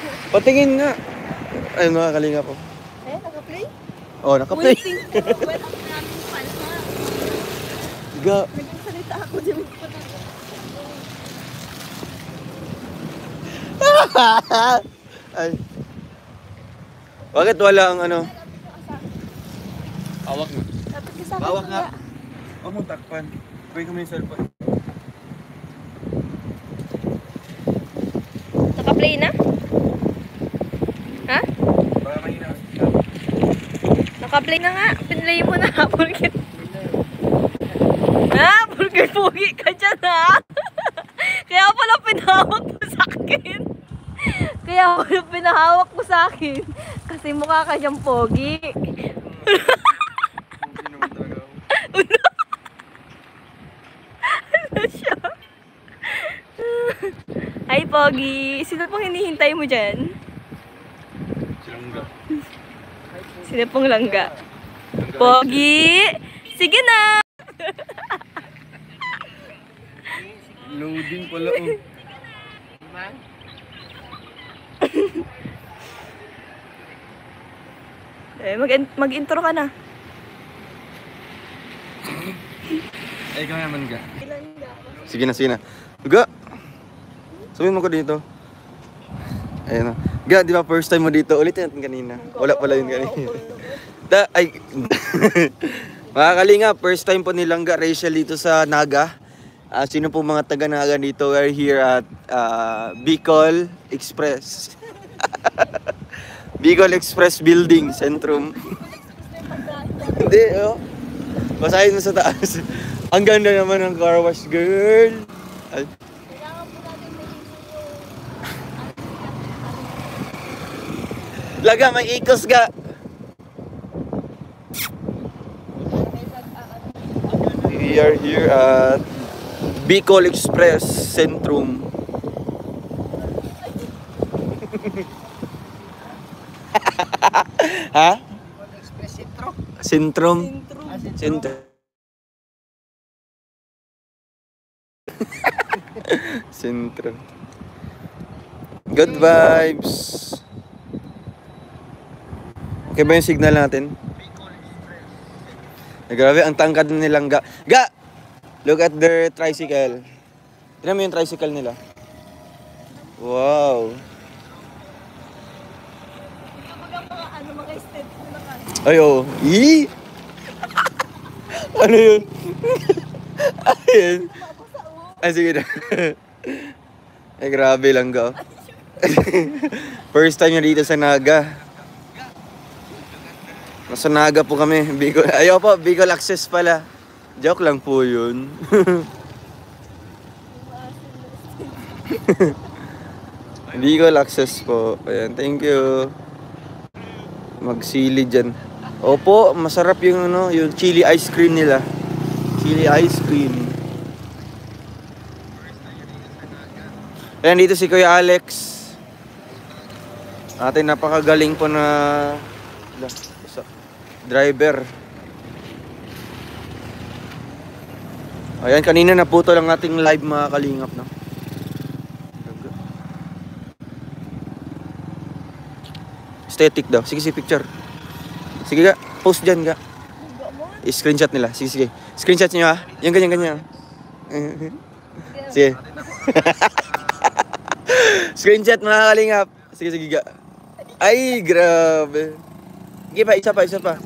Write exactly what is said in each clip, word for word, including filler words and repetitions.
Patingin nga. Ay, mga kalinga po. Eh, naka-play? Oh, naka-play. Waiting po. Well, ang maraming fans na. Ga. Nagsalita ako dyan. Ay. Bakit wala ang ano? Hawak nga. Dapat ka sa akin. Hawak nga. Huwag mong takpan. Pwede kami yung cellphone. Naka-play na? Ha? Baka mahina. Naka-play na nga. Pinlay mo na. Pulkit. Ha? Pulkit pugi ka dyan ha? Kaya pala pinahawak mo sa akin. Kaya pala pinahawak mo sa akin. Kasi mukha ka siyang pogi. Ano siya? Hi Pogi! Sino pong hinihintay mo dyan? Si Langga. Sino pong langga? Pogi! Sige na! Loading pala oh. Eh, mag mag-intro ka na. Ay, ikaw naman ga. Sige na, sige na. Ga! Sabihin mo ko dito. Ayun na. Ga, di ba first time mo dito? Ulitin natin kanina. Wala pala yun kanina. Da, ay. Mga kalinga, first time po ni Langga Rachel dito sa Naga. Uh, sino po mga taga Naga dito? We're here at uh, Bicol Express. Bicol Express Building, Centrum. Hindi, oh. Basahin mo sa taas. Ang ganda naman ng car wash, girl. Ay. Laga, may ikos ga. We are here at Bicol Express Centrum. Ha? Express Centro. Centrum. Centrum. Centrum. Good vibes. Okay ba yung signal natin? Ay, grabe, ang tangkad nilang ga. Ga! Look at their tricycle. Tignan mo yung tricycle nila. Wow. Ano mga steps na ka? Ay, oh. Ii! Ano yun? Ayun. Ay, sige na. Ay, grabe lang ga. First time nyo dito sa Naga. Nasa Naga po kami. Bicol. Ayaw po, Bicol Access pala. Joke lang po yun. Bicol Access po. Ayan, thank you. Magsili dyan. Opo, masarap yung ano, yung chili ice cream nila. Chili ice cream. Ayan, dito si Kuya Alex. Ating napakagaling po na driver. Ayan, kanina naputo lang ating live mga kalingap, no? Aesthetic daw. Sige, sige, picture. Sige ga, post dyan ga. I-screenshot nila. Sige, sige. Screenshot nyo ha. Yan, ganyan, ganyan. Sige. Screenshot mga kalingap. Sige, sige ga. Ay, grabe. Sige pa, isa pa, isa pa.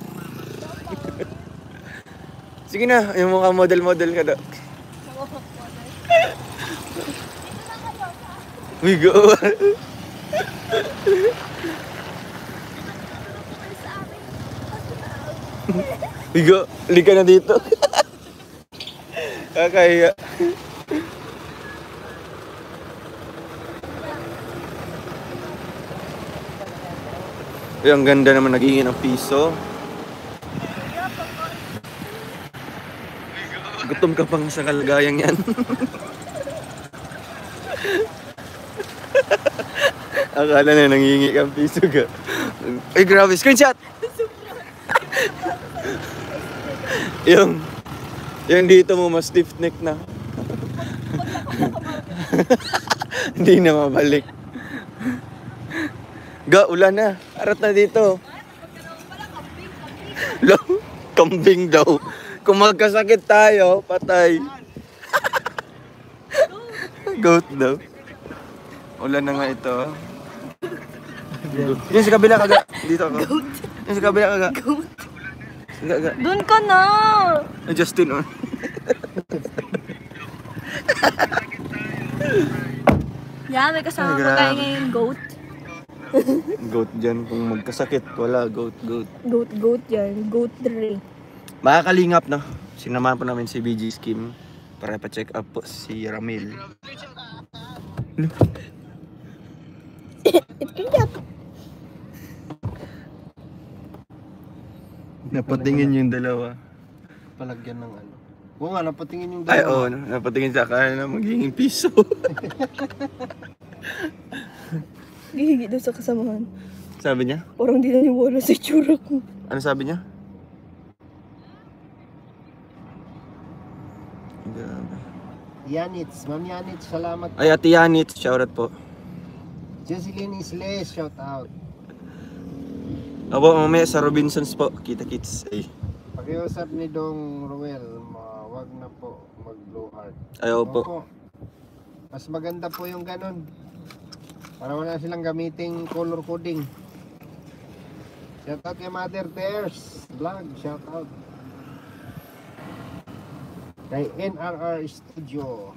Sige na, yung mga model-model ka daw. We go. We go. Lika na dito. Kakaya. Ay, ang ganda naman nagingin ang piso. Gutom ka pang sa kalagayang yan. Akala na nangingi kang piso ka. Ay, grabe. Screenshot! yung, yung dito mo mas stiff neck na. Hindi na mabalik. Ga, ulan na. Arat na dito. Lo, kambing daw. Kung magkasakit tayo, patay. Goat daw. Ulan na nga ito. Yung sa kabila kaga. Dito ako. Yung sa kabila kaga. Goat. Ga, Doon ka na. Ah, Justin on. Yeah, may kasama Ay, ko grabe. tayo ngayon, goat. Goat dyan. Kung magkasakit, wala. Goat, goat. Goat, goat yan. Goat Dre. Mga kalingap, no? Sinamahan po namin si B G Scheme para pa-check up po si Ramil. Napatingin yung dalawa. Palagyan ng ano. Oo nga, napatingin yung Ay, dalawa. oo. No, napatingin sa akala na magiging piso. Hihingi daw sa kasamahan. Sabi niya? Parang di naniwala sa itsura ko. Ano sabi niya? Grabe. Yanitz, Ma'am Yanitz, salamat. Ay, Ate Yanit, shoutout po. Jocelyn Isles, shout out. Abo, mamaya sa Robinsons po. Kita-kits. Ay, Pakiusap ni Dong Ruel, ma- wag na po mag-blue heart. ayaw po. Opo. Mas maganda po yung ganun. Para wala silang gamiting color coding. Shout out kay Mother Tears Vlog, shout out. Kay N R R Studio.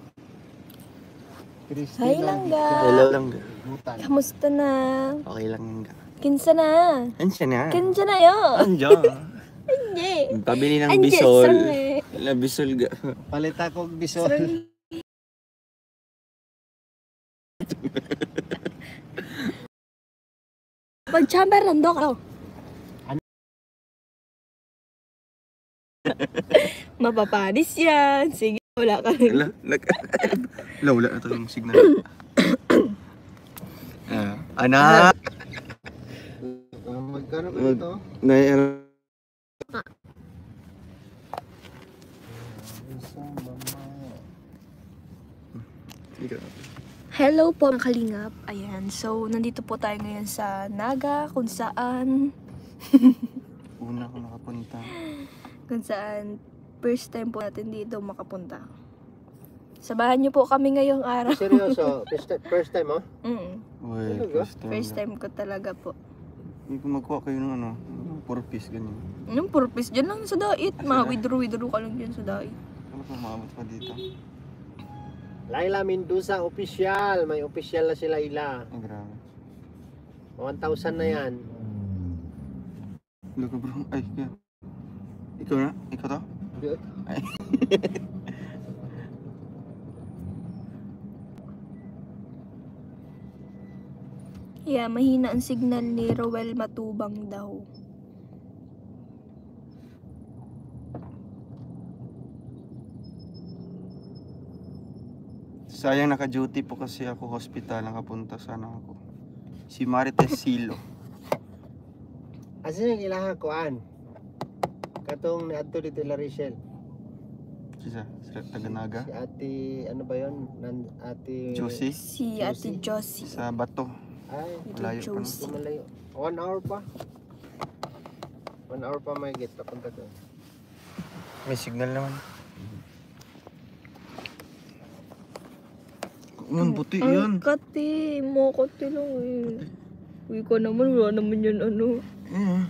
Hi, Langga. Hello lang. Butan. Kamusta na? Okay lang yung ga. Kinsa na? Andiyan na. Kinsa na yun? Andiyan. Hindi. Pabili ng Andiyan, bisol. sarang eh. Na bisol ga. Palita ko bisol. Sarang- Mag-chamber lang daw ka. Mapapanis yan. Sige, wala ka rin. Wala. Nag... Wala, wala na to yung signal. Ah, anak! Uh, magkano ba ito? Na, Hello po mga kalingap. Ayan, so nandito po tayo ngayon sa Naga kung saan una ko nakapunta. kung saan first time po natin dito makapunta. Sabahan niyo po kami ngayong araw. Seryoso, first, first time oh? Mm, Uy, Talaga? first time. first time ko talaga po. Hindi ko magkuha kayo ng ano, four piece ganyan. Yung purpose dyan lang sa dait. Mga withdraw-withdraw ka lang dyan sa dait. Ano pa maabot pa dito? Laila Mendoza official, may official na si Laila. Ay, grabe. one thousand na yan. Look bro, ay, kaya. Ikaw na? Ikaw to? Ay. Yeah, mahina ang signal ni Rowel Matubang daw. Sayang naka-duty po kasi ako hospital, nakapunta sana ako. Si Marites Silo. Asa yung ilaha koan? Katong ni Adto dito La Richelle. Sisa, sa Taganaga. Si ate, ano ba yun? Nan, ate... Josie, Si Ate Josie. sa Bato. Ay, Malayo pa. Josie. malayo. One hour pa. One hour pa may get papunta doon. May signal naman. Ang puti yan. Ang kati. Mo kati lang eh. Uy ka naman, wala naman yan ano. Oo.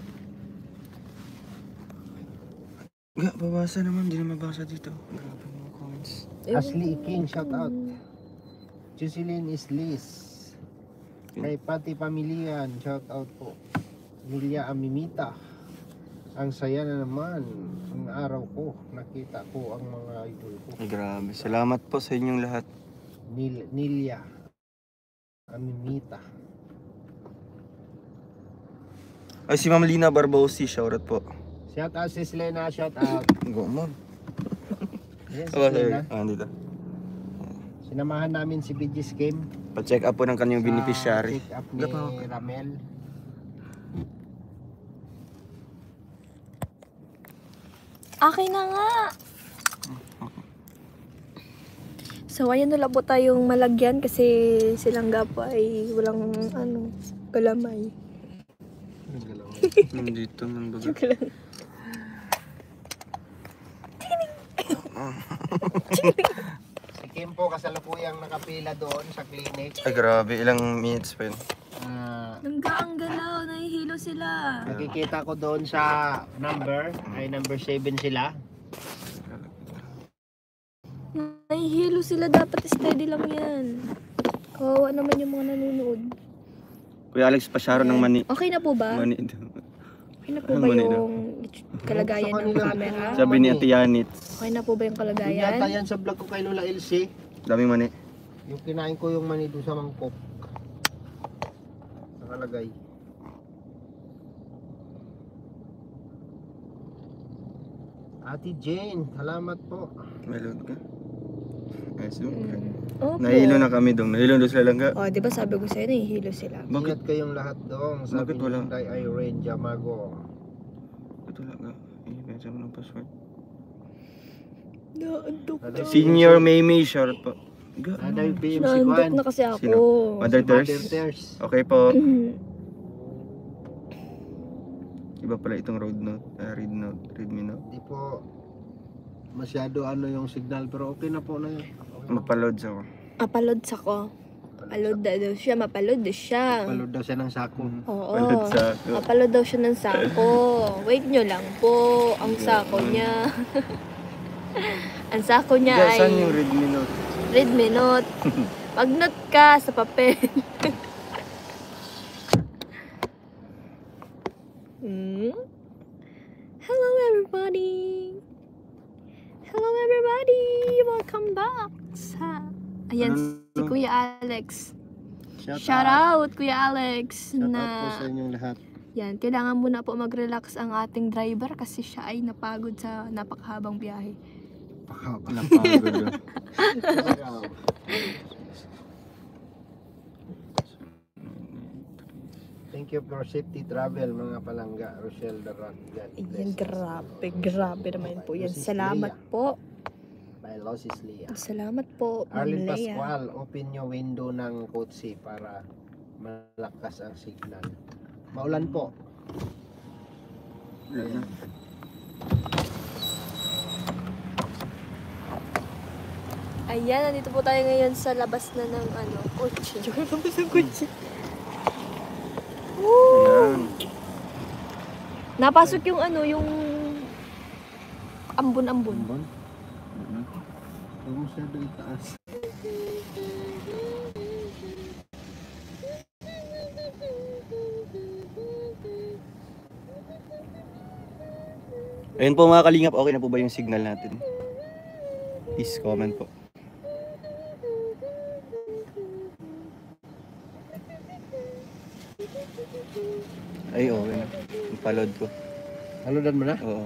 Ga, babasa naman. Hindi na mabasa dito. Grabe mga comments. Ashley King, shout out. Jocelyn is Liz. Kay Pati Pamilian, shout out po. Lilia Amimita. Ang saya na naman. Ang araw ko, nakita ko ang mga idol ko. Ay, grabe. Salamat po sa inyong lahat. Nil Nilia Amimita. Ay, si Ma'am Lina Barbosi. Shoutout po. Shout out si Selena, shout out. Go, Ma'am. Yes, si Oh, Selena. sorry. Ah, dito. Sinamahan namin si B G's Game. Pa-check up po ng kanyang beneficiary. Pick up ni Dapat- Ramel. Akin na nga. So, ayan na lang po tayong malagyan kasi silang gapo ay walang ano, galamay. Nandito man baga. Joke lang. Si Kim po kasalukuyang nakapila doon sa clinic. Ay grabe, ilang minutes pa yun. Ah, Nanggaang galaw, nahihilo sila. nakikita ko doon sa number, ay number seven sila. Nahihilo sila, dapat steady lang yan. Kawawa naman yung mga nanonood. Kuya Alex, pasyaro ng mani. Okay na po ba? Mani. Okay na po ba Mani daw. yung kalagayan ng camera? Sabi ni Ate Yanit. Okay na po ba yung Yun yata kalagayan? yan sa vlog ko kay Lola Elsie. Daming mani. Yung kinain ko yung mani doon sa mangkok. Nakalagay. Ate Jane, salamat po. May load ka? Ay, so, okay. Opo. Nahilo na kami dong. Nahilo doon sila lang ka. Oh, di ba sabi ko sa'yo, nahihilo sila. Bakit? Ingat kayong lahat doon. Sabi Bakit ni wala? Inday Irene Jamago. Ito lang ka. Eh, pensa mo ng password. Naandok na. Senior Maymay, short po. Ga. Another B M C Naandok Kwan. na kasi ako. Sino? Mother Terz? Mother Terz. Okay po. Mhm. Iba pala itong road note. Uh, read note. Read me note. Di po masyado ano yung signal pero okay na po na yun. Okay na po. Mapaload sa ako. Apalods ako. Apalod na daw siya, mapalod daw siya. Palod daw siya ng sako. Oo. Mapaload sa ako. Apalod daw siya ng sako. Wait nyo lang po. Ang sako niya. Ang sako niya Ga, ay saan yung read me note? read me note. Mag-note ka sa papel. Hmm? Hello everybody. Hello everybody. Welcome back. Sa Ayan si Ano? Kuya Alex. Shout, Shout out Kuya Alex Shout na out po sa inyong lahat. yan, kailangan muna po mag-relax ang ating driver kasi siya ay napagod sa napakahabang biyahe. Napagod. Thank you for safety travel mga palangga. Rochelle Darat. Ayan, grabe, grabe naman po yan. Salamat po. By Losis Lia. Salamat po, Ma'am Arlene Lea. Pascual, open yung window ng kotse para malakas ang signal. Maulan po. Ayan, nandito po tayo ngayon sa labas na ng ano, kotse. Yung labas ng kotse. Ayan. Napasok yung ano, yung ambon-ambon. Bon? Huwag mo siya doon taas. Ayun po mga kalingap, okay na po ba yung signal natin? Please comment po. Ay, okay na. Napaload ko. Haludan mo na? Oo.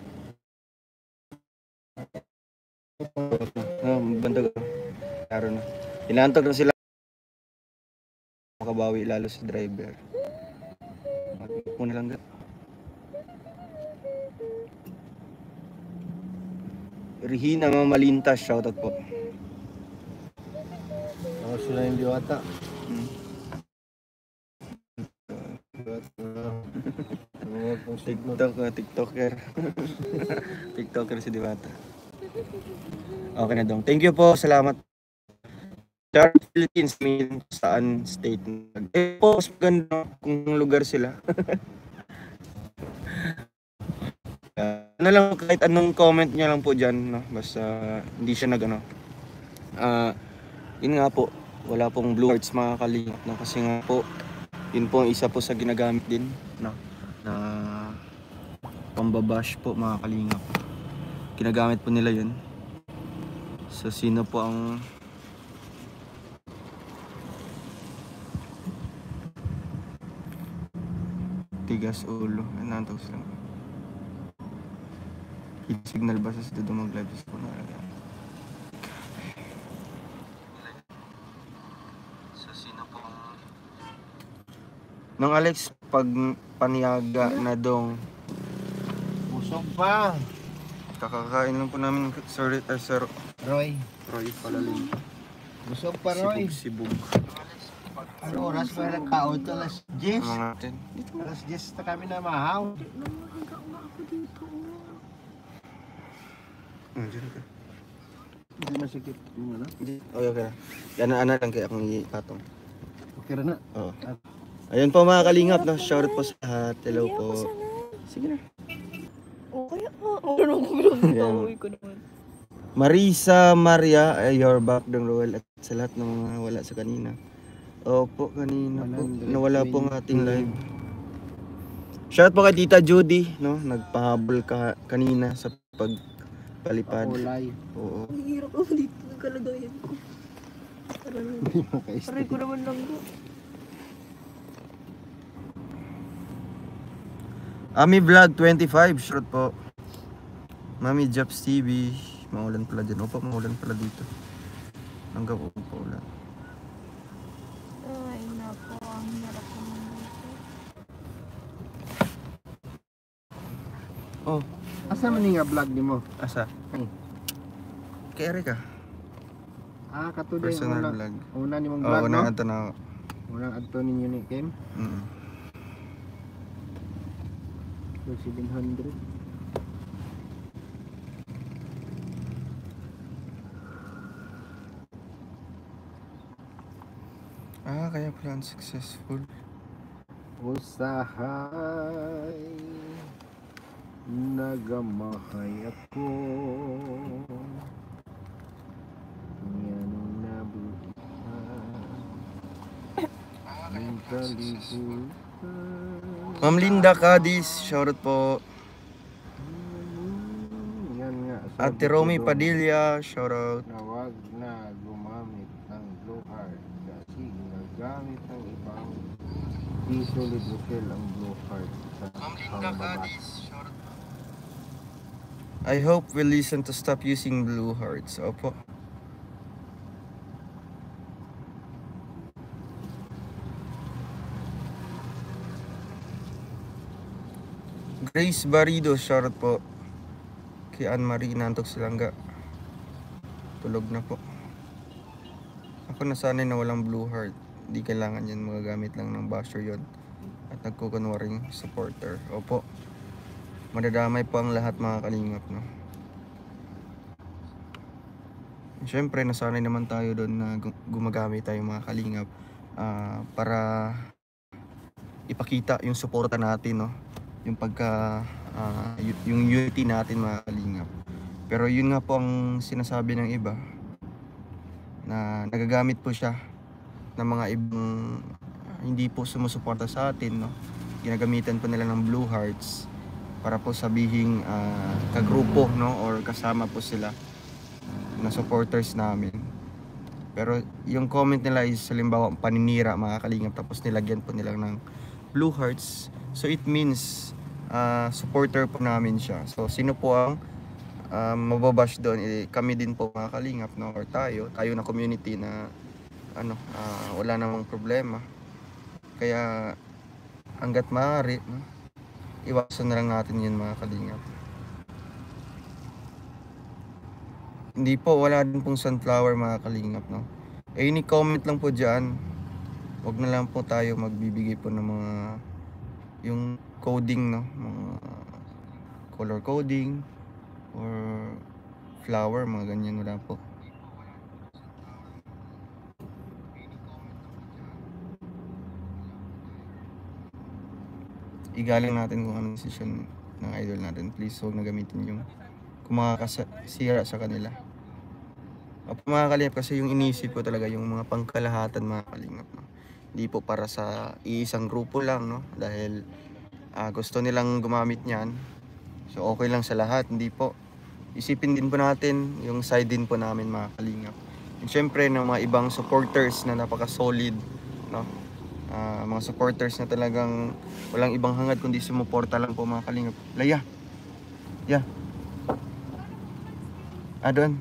Ah, bandag. Klaro na. Inaantog na sila. Makabawi lalo si driver. Muna lang ga. Rihina Mamalintas, shoutout po. Ako sila yung diwata. Hmm. Huwag pong signal. TikTok, uh, TikToker. TikToker si Diwata. Okay na dong. Thank you po. Salamat. Charlotte, Philippines, may saan state. Eh po, mas maganda kung lugar sila. Uh, ano lang, kahit anong comment niya lang po dyan, no? Basta hindi siya nag ano. Ah, yun nga po, wala pong blue hearts mga kalingap, no? Kasi nga po, yun po ang isa po sa ginagamit din, no? Na pambabash po mga kalingap. Ginagamit po nila yun. So sino po ang tigas ulo? Nantok sila. Signal ba sa studio mag-live po na? So sino po ang Nang Alex, pag paniaga na dong, Busog pa. kakakain lang po namin, sorry, uh, sir, Roy. Roy Palalim. Busog pa, Roy. Sibog, sibog. Ano oras ba nagkaon to? Alas diyes? Mga ten. Alas diyes na kami na mahaw. Hanggang nga ako dito. Hmm, dyan ka. Hindi masikip. Hindi na. Hindi. Okay, okay. Ana-ana lang kaya akong ipatong. Okay na na. Oo. Ayun po mga kalingap, no? Shoutout po sa lahat. Hello po. Sige na. Okay, ah. Ano ko pinag-uwi ko naman. Marisa Maria, ay your back dong Roel at sa lahat ng mga wala sa kanina. Opo, kanina po. Nawala po ang ating live. Shoutout po kay Tita Judy, no? Nagpahabol ka kanina sa pagpalipad. Kulay. Oo. Ang hirap ako dito ng kalagayan ko. Aray ko naman lang ko. Ami Vlog twenty-five, short po. Mami Jobs T V, maulan pala dyan. Opo, maulan pala dito. Hanggang po pa ulan. Ay, nako. Ang hirap naman dito. Oh, Asa man nga vlog ni mo? asa? Ay. Kay Erika. Ah, katuloy Personal una. vlog. Una ni mong Oo, vlog, oh, no? na ito na. Unang adto ninyo ni Kim. Mm. seven hundred. Ah, kaya pala unsuccessful. Usahay nagamahay ako. Yan na buhay ang kalibutan. Ma'am Linda Cadiz, shoutout po. Yan nga. Ate Romy Padilla, shoutout. Na wag na gumamit ng blue heart kasi nagamit ng ibang di solid hotel ang blue heart sa pangbabat. I hope we listen to stop using blue hearts. Opo. Grace Barido, shoutout po. Kay Anne-Marie, nantok silangga. Tulog na po. Ako nasanay na walang blue heart. Di kailangan yan, magagamit lang ng basher yon. At nagkukunwaring supporter. Opo. Madadamay po ang lahat mga kalingap, no? Siyempre, nasanay naman tayo doon na gumagamit tayo mga kalingap uh, para ipakita yung suporta natin, no? Yung pagka uh, yung unity natin mga kalingap. Pero yun nga po ang sinasabi ng iba na nagagamit po siya ng mga ibang uh, hindi po sumusuporta sa atin, no? Ginagamitan po nila ng blue hearts para po sabihing uh, kagrupo, no, or kasama po sila na supporters namin. Pero yung comment nila is halimbawa paninira mga kalingap tapos nilagyan po nila ng blue hearts. So it means uh, supporter po namin siya. So sino po ang uh, mababash doon? Eh, kami din po mga kalingap, no? Or tayo, tayo na community na ano, uh, wala namang problema. Kaya hanggat maaari, no? Iwasan na lang natin yun mga kalingap. Hindi po, wala din pong sunflower mga kalingap, no? Eh, ini comment lang po dyan. Huwag na lang po tayo magbibigay po ng mga yung coding, no? Mga color coding or flower, mga ganyan, wala po. Igaling natin kung anong decision ng idol natin. Please huwag na gamitin yung kung makakasira sa kanila. O mga kalingap, kasi yung inisip ko talaga yung mga pangkalahatan mga kalingap, no? Hindi po para sa iisang grupo lang, no? Dahil uh, gusto nilang gumamit niyan. So okay lang sa lahat, hindi po. Isipin din po natin yung side din po namin mga kalingap. And syempre ng mga ibang supporters na napaka-solid, no? Uh, mga supporters na talagang walang ibang hangad kundi sumuporta lang po mga kalingap. Laya. Yeah. Ah, doon.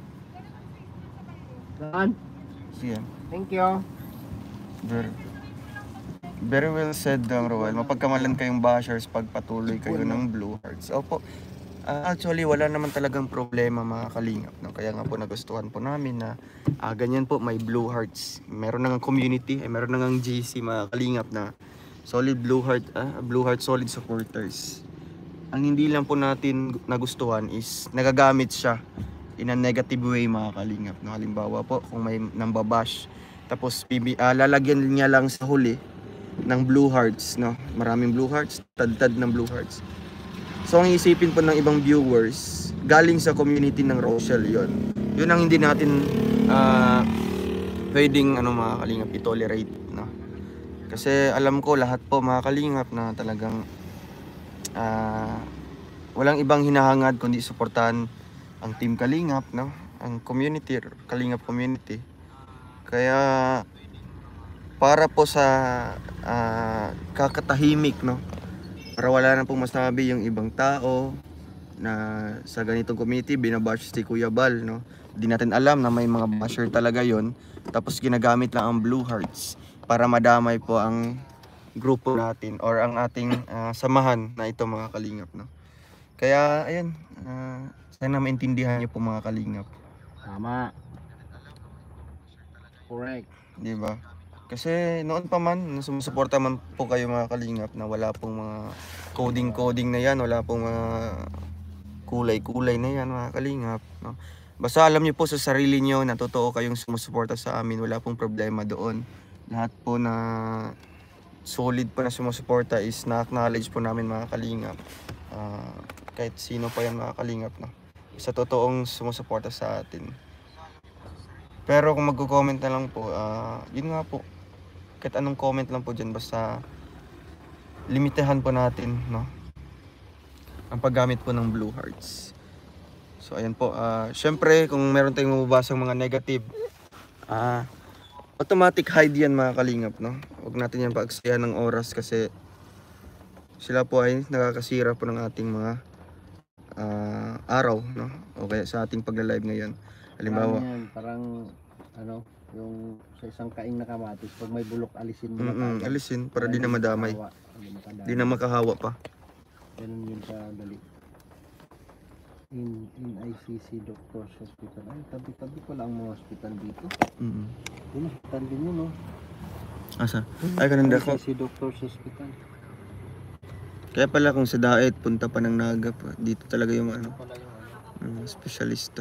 Saan? Sige. Thank you. Very, very well said, Dang Roel. Mapagkamalan kayong bashers pag patuloy kayo ng blue hearts. Opo. Ah, actually, wala naman talagang problema mga kalingap. No? Kaya nga po nagustuhan po namin na ah, ganyan po may Blue Hearts. Meron na nga community, eh, meron na nga G C mga kalingap na solid Blue Heart, ah, Blue Heart solid supporters. Ang hindi lang po natin nagustuhan is nagagamit siya in a negative way mga kalingap. No? Halimbawa po kung may nambabash, tapos pibi, ah, lalagyan niya lang sa huli ng Blue Hearts. No? Maraming Blue Hearts, tad-tad ng Blue Hearts. So ang isipin po ng ibang viewers, galing sa community ng Rochelle yon. Yun ang hindi natin uh, pwedeng ano, mga kalingap i-tolerate. No? Kasi alam ko lahat po mga kalingap na talagang uh, walang ibang hinahangad kundi suportahan ang Team Kalingap, no? Ang community, Kalingap community. Kaya para po sa uh, kakatahimik, no? Para wala na pong masabi yung ibang tao na sa ganitong community binabash si Kuya Bal, no? Hindi natin alam na may mga basher talaga yon. Tapos ginagamit lang ang Blue Hearts para madamay po ang grupo natin or ang ating uh, samahan na ito mga kalingap, no? Kaya ayun, uh, sana maintindihan niyo po mga kalingap. Tama. Correct. Di ba? Kasi noon pa man, sumusuporta man po kayo mga kalingap na wala pong mga coding-coding na yan, wala pong mga kulay-kulay na yan mga kalingap, no? Basta alam niyo po sa sarili niyo na totoo kayong sumusuporta sa amin, wala pong problema doon. Lahat po na solid po na sumusuporta is na-acknowledge po namin mga kalingap. Uh, kahit sino pa yan mga kalingap, no? Sa totoong sumusuporta sa atin. Pero kung magko-comment na lang po, uh, yun nga po, kahit anong comment lang po dyan, basta limitahan po natin, no, ang paggamit po ng Blue Hearts. So ayan po, uh, syempre kung meron tayong mababasang mga negative, uh, automatic hide yan mga kalingap, no? Huwag natin yan paagsayan ng oras kasi sila po ay nakakasira po ng ating mga uh, araw, no? O kaya sa ating pagla-live ngayon. Halimbawa, Parang yan, parang ano, yung sa isang kaing na kamatis, pag may bulok alisin mo mm na -mm, kagad. alisin para di na madamay. Makahawa, hindi makadamay. Di na makahawa pa. Ganun yun sa dali. In, in I C C Doctors Hospital. Ay, tabi-tabi pala ang mga hospital dito. Mm -mm. Yun, hospital din yun, no? Asa? Ay, kananda ko. I C C Doctors Hospital. Kaya pala kung sa Daet, punta pa ng Naga pa. Dito talaga yung ano, Pala yung ano. um, specialista.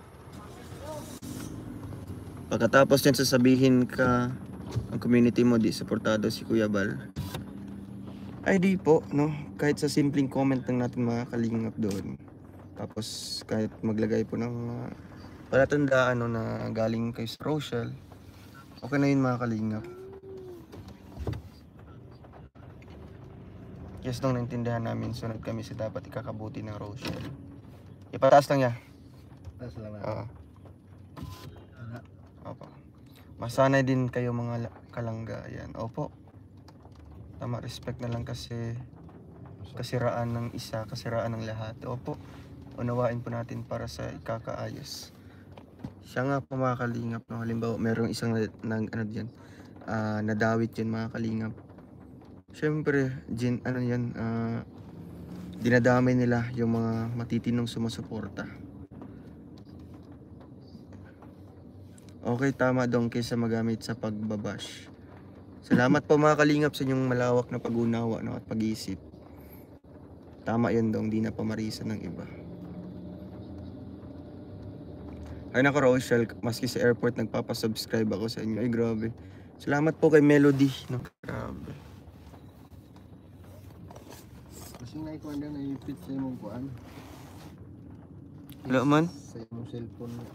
Pagkatapos yan sasabihin ka ang community mo di suportado si Kuya Bal. Ay di po, no? Kahit sa simpleng comment lang natin mga kalingap doon. Tapos kahit maglagay po ng uh, palatandaan, no, na galing kay Rochelle. Okay na yun mga kalingap. Yes, nung naintindihan namin, sunod kami sa dapat ikakabuti ng Rochelle. Ipataas lang niya. Taas lang na. Oo. Opo. Masanay din kayo mga kalangga. Ayan. Opo. Tama, respect na lang kasi kasiraan ng isa, kasiraan ng lahat. Opo. Unawain po natin para sa ikakaayos. Siya nga po mga kalingap, no? Halimbawa, merong isang nang ano diyan, uh, nadawit yan mga kalingap. Siyempre, Jin, ano yan, uh, dinadamay nila yung mga matitinong sumusuporta. Okay, tama dong kaysa magamit sa pagbabash. Salamat po mga kalingap sa inyong malawak na pag-unawa, no, at pag-iisip. Tama yun dong, di na pamarisa ng iba. Ay nako Rochelle, maski sa airport nagpapasubscribe ako sa inyo. Ay grabe. Salamat po kay Melody. No, grabe. Kasi naikuha na na-repeat sa imong kuan. Wala man? Sa imong cellphone mo.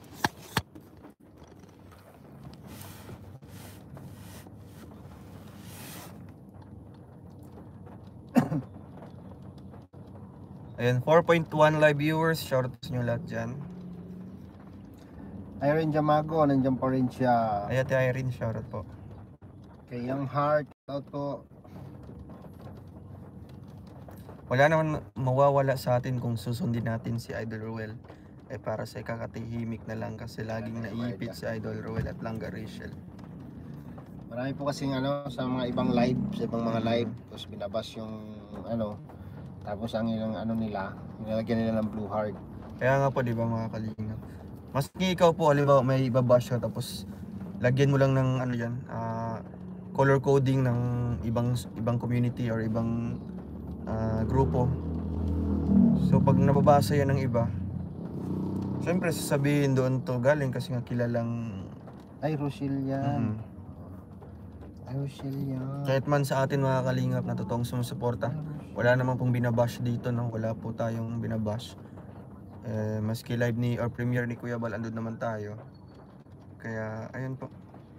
Ayan, four point one live viewers. Shoutout sa inyo lahat dyan. Irene Jamago, nandiyan pa rin siya. Ay, Ate Irene, shoutout po. Kay Young Heart, out po. Wala naman mawawala sa atin kung susundin natin si Idol Ruel. Eh para sa ikakatahimik na lang kasi laging naipit si Idol Ruel at Langga Rachel. Marami po kasing ano sa mga ibang live, sa ibang mga live, tapos binabas yung ano, Tapos ang ilang ano nila, nilagyan nila ng blue heart. Kaya nga po, di ba mga kalingap? Maski ikaw po, halimbawa may ibabash ka tapos lagyan mo lang ng ano yan, ah, color coding ng ibang ibang community or ibang ah, grupo. So pag nababasa yan ng iba, siyempre sasabihin doon to galing kasi nga kilalang Ay, Rochelle yan. mm, Ay, Rochelle yan. kahit man sa atin mga kalingap na totoong sumusuporta, wala naman pong binabash dito, no? Wala po tayong binabash. Eh, maski live ni or premiere ni Kuya Bal, andun naman tayo. Kaya ayun po.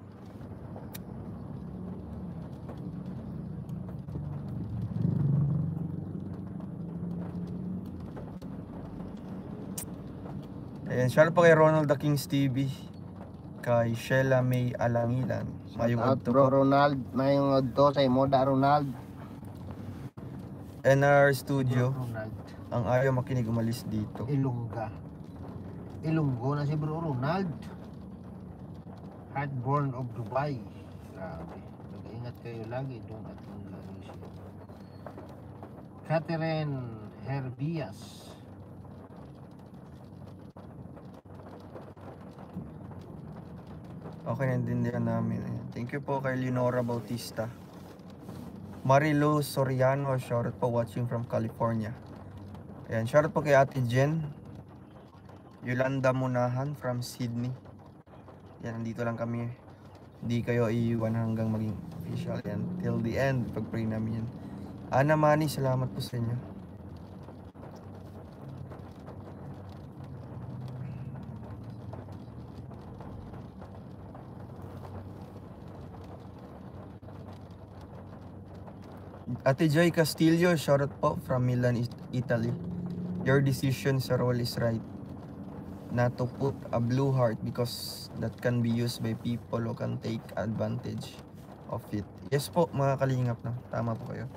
Ayan, shout out po kay Ronald the Kings T V, kay Sheila May Alangilan, Mayong Out adto bro po, Ronald, mayong adto sa Moda Ronald. N R Studio, Ronald. ang ayaw makinig umalis dito. Ilongga. Ilonggo na si bro Ronald. Heartborn of Dubai. Grabe. Mag-ingat kayo lagi doon at Malaysia. Catherine Herbias. Okay, naintindihan namin. Ayan. Thank you po kay Leonora Bautista. Marilu Soriano, shoutout po watching from California. Ayan, shoutout po kay Ate Jen. Yolanda Munahan from Sydney. Yan, nandito lang kami. Hindi kayo iiwan hanggang maging official. Yan, till the end, pag-pray namin yan. Ana Mani, salamat po sa inyo. Ate Joy Castillo, shoutout po from Milan, It- Italy. Your decision, sir, all is right. Not to put a blue heart because that can be used by people who can take advantage of it. Yes po, mga kalingap na. Tama po kayo.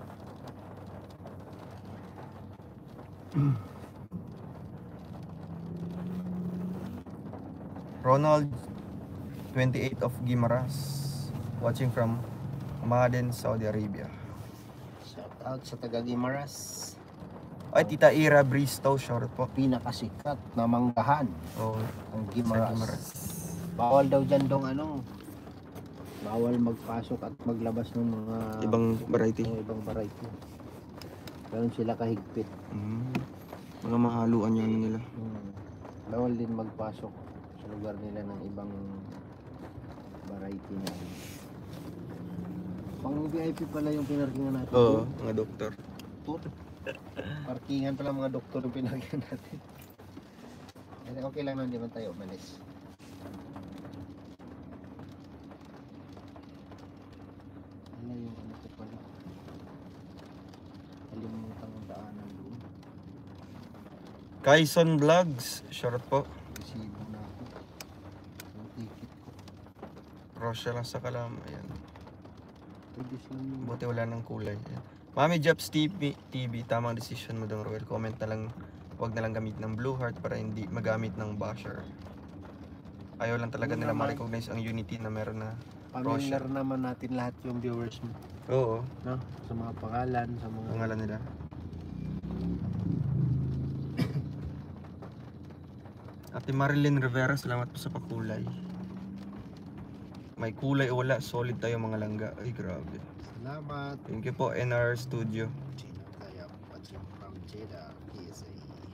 Ronald, twenty-eight of Guimaras, watching from Maden, Saudi Arabia. Shout out sa taga Guimaras. Ay, Tita Ira Bristow, shoutout po. Pinakasikat na manggahan Oh, ang sa Guimaras. Guimaras. Bawal daw dyan dong ano. Bawal magpasok at maglabas ng mga Ibang variety. ng ibang variety. Ganun sila kahigpit. Mm. Mga mahaluan yan nila. Hmm. Bawal din magpasok sa lugar nila ng ibang variety na. Pang V I P pala yung pinarkingan natin. Oo, mga doktor. Tur. Parkingan pala mga doktor yung pinarkingan natin. Eh, okay lang naman, di man tayo umalis. Ano yung ano ko pala? Kalimutan ang daanan doon. Kaison Vlogs, shoutout po. Resibo na ako. Yung ticket ko. Rosya lang sa kalam. Ayan. Pwede sila yung... Buti wala ng kulay. Ayan. Mami Jobs T V, T V, tamang decision mo daw, Roel. Comment na lang, wag na lang gamit ng blue heart para hindi magamit ng basher. Ayaw lang talaga Ano nila naman? ma-recognize ang unity na meron na. Familiar naman natin lahat yung viewers mo. Oo, No? Sa mga pangalan, sa mga... pangalan nila. Ate Marilyn Rivera, salamat po sa pakulay. May kulay o wala, solid tayo mga langga. Ay, grabe. Salamat. Thank you po, N R Studio. Chino kaya patring from Jeddah, P S A.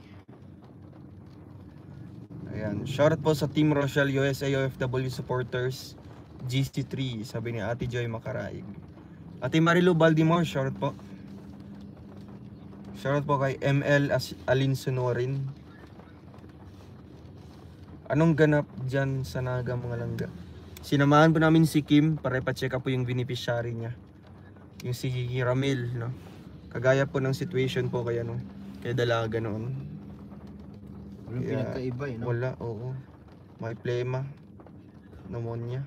Ayan, shoutout po sa Team Rochelle U S A O F W supporters G C three, sabi ni Ate Joy Makaraig. Ate Marilu Baltimore, shoutout po. Shoutout po kay M L As- Alinsunorin. Anong ganap dyan sa Naga mga langga? Sinamahan po namin si Kim para ipa-check up po yung beneficiary niya. Yung si Ramil, no? Kagaya po ng situation po kaya no, kay dalaga noon. Walang Yeah. pinagkaiba eh, no? Wala, oo. May plema, pneumonia.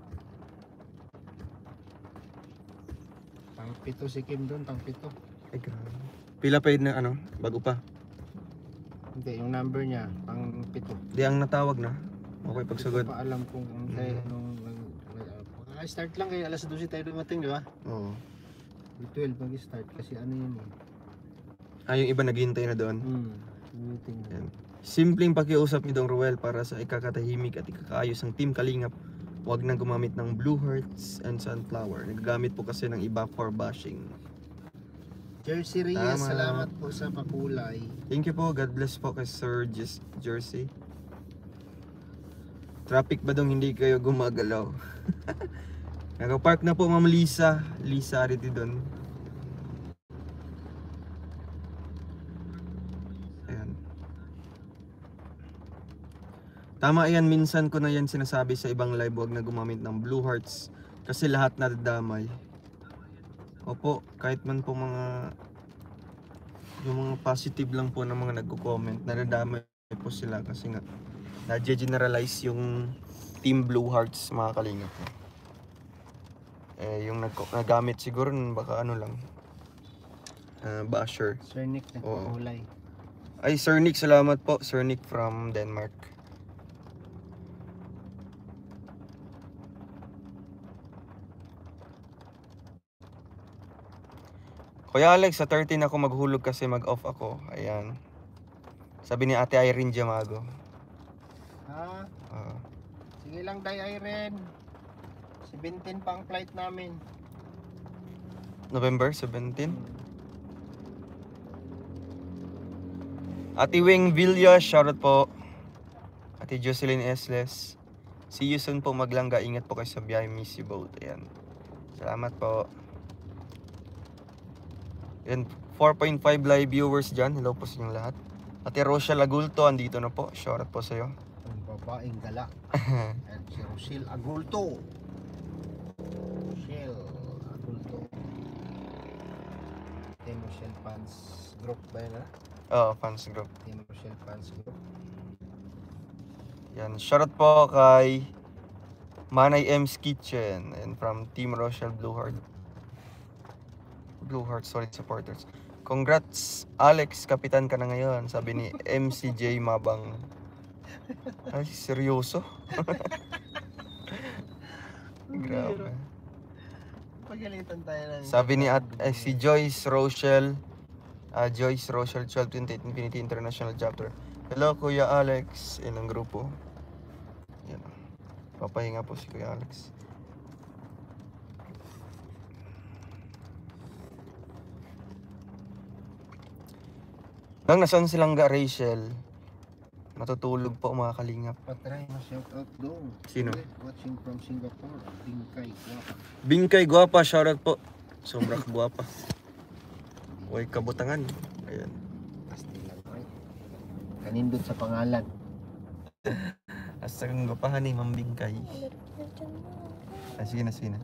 Pang pito si Kim doon, pang pito. Ay, grabe. Pila pa yun na ano, bago pa. Hindi, yung number niya, pang pito. Di ang natawag na. Okay, pagsugod. Hindi ko pa alam kung ang kaya Mhm. nung... Uh, start lang kayo, alas dose tayo dumating, di ba? Oo. twelve mag-start kasi ano yun eh. Ah, yung iba naghihintay na doon. Hmm. Meeting na. Ayan. Simpleng pakiusap ni Dong Ruel para sa ikakatahimik at ikakaayos ng Team Kalingap. Huwag na gumamit ng Blue Hearts and Sunflower. Nagagamit po kasi ng iba for bashing. Jersey Reyes, Tama. salamat po sa pakulay. Thank you po. God bless po kay Sir Jis- Jersey. Traffic ba dong hindi kayo gumagalaw? Nakapark na po Ma'am Lisa. Lisa Ariti doon. Ayan. Tama yan. Minsan ko na yan sinasabi sa ibang live. Huwag na gumamit ng Blue Hearts. Kasi lahat nadadamay. Opo, kahit man po mga yung mga positive lang po ng mga nagko-comment, nadadamay po sila kasi nga na-generalize yung Team Blue Hearts mga kalingap. Eh yung nag nagamit siguro nun, baka ano lang. Uh, basher. Sir Nick, nagpakulay. Ay Sir Nick, salamat po. Sir Nick from Denmark. Kuya Alex, sa thirteen ako maghulog kasi mag-off ako. Ayan. Sabi ni Ate Irene Diamago. Ha? Uh, Sige lang, Day Irene. seventeen pa ang flight namin. November seventeen. Ate Wing Villa, shoutout po. Ate Jocelyn Esles. See you soon po maglangga. Ingat po kayo sa biyahe. Miss you both. Ayan. Salamat po. Ayan. four point five live viewers dyan. Hello po sa inyong lahat. Ate Rochelle Agulto, andito na po. Shoutout po sa'yo. Ang babaeng gala. At si Rochelle Agulto. Rochelle Agulto. Team Rochelle Fans Group ba yun, ha? Oo, fans group. Team Rochelle Fans Group. Yan. Shoutout po kay Manay M's Kitchen. And from Team Rochelle Blue Heart. Blue Heart Solid Supporters. Congrats Alex, kapitan ka na ngayon. Sabi ni M C J Mabang. Ay, seryoso? Grabe. Pagalitan tayo ng... Sabi ni at eh, si Joyce Rochelle, uh, Joyce Rochelle twelve twenty-eight Infinity International Chapter. Hello Kuya Alex, ilang grupo. Yan. Papahinga po si Kuya Alex. Nang nasan silang ga Rachel? Matutulog po mga kalingap. Patry mo shout out doon. Sino? Watching from Singapore. Bingkay. Guwapa. Bingkay Guapa, shoutout po. Sobrang guwapa. Uy, kabutangan. Ayan. Pasti lang, ay. Kanindot sa pangalan. Asa kang guwapahan ni Ma'am Bingkay. Ah, sige na, sige na.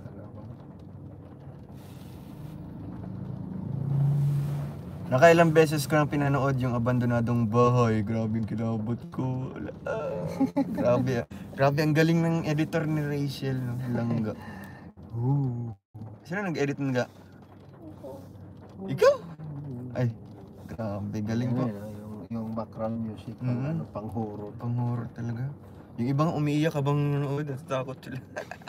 Nakailang beses ko nang pinanood yung Abandonadong Bahay. Grabe yung kinabot ko. Ah, grabe. Grabe ang galing ng editor ni Rachel. No? Langga. Ooh. Sino nag-edit ng ga? Ikaw? Ay, grabe. Galing po. Ayun, yung, yung background music, pang Mhm. ano, pang horror. Pang horror talaga. Yung ibang umiiyak habang nanonood. Natatakot sila.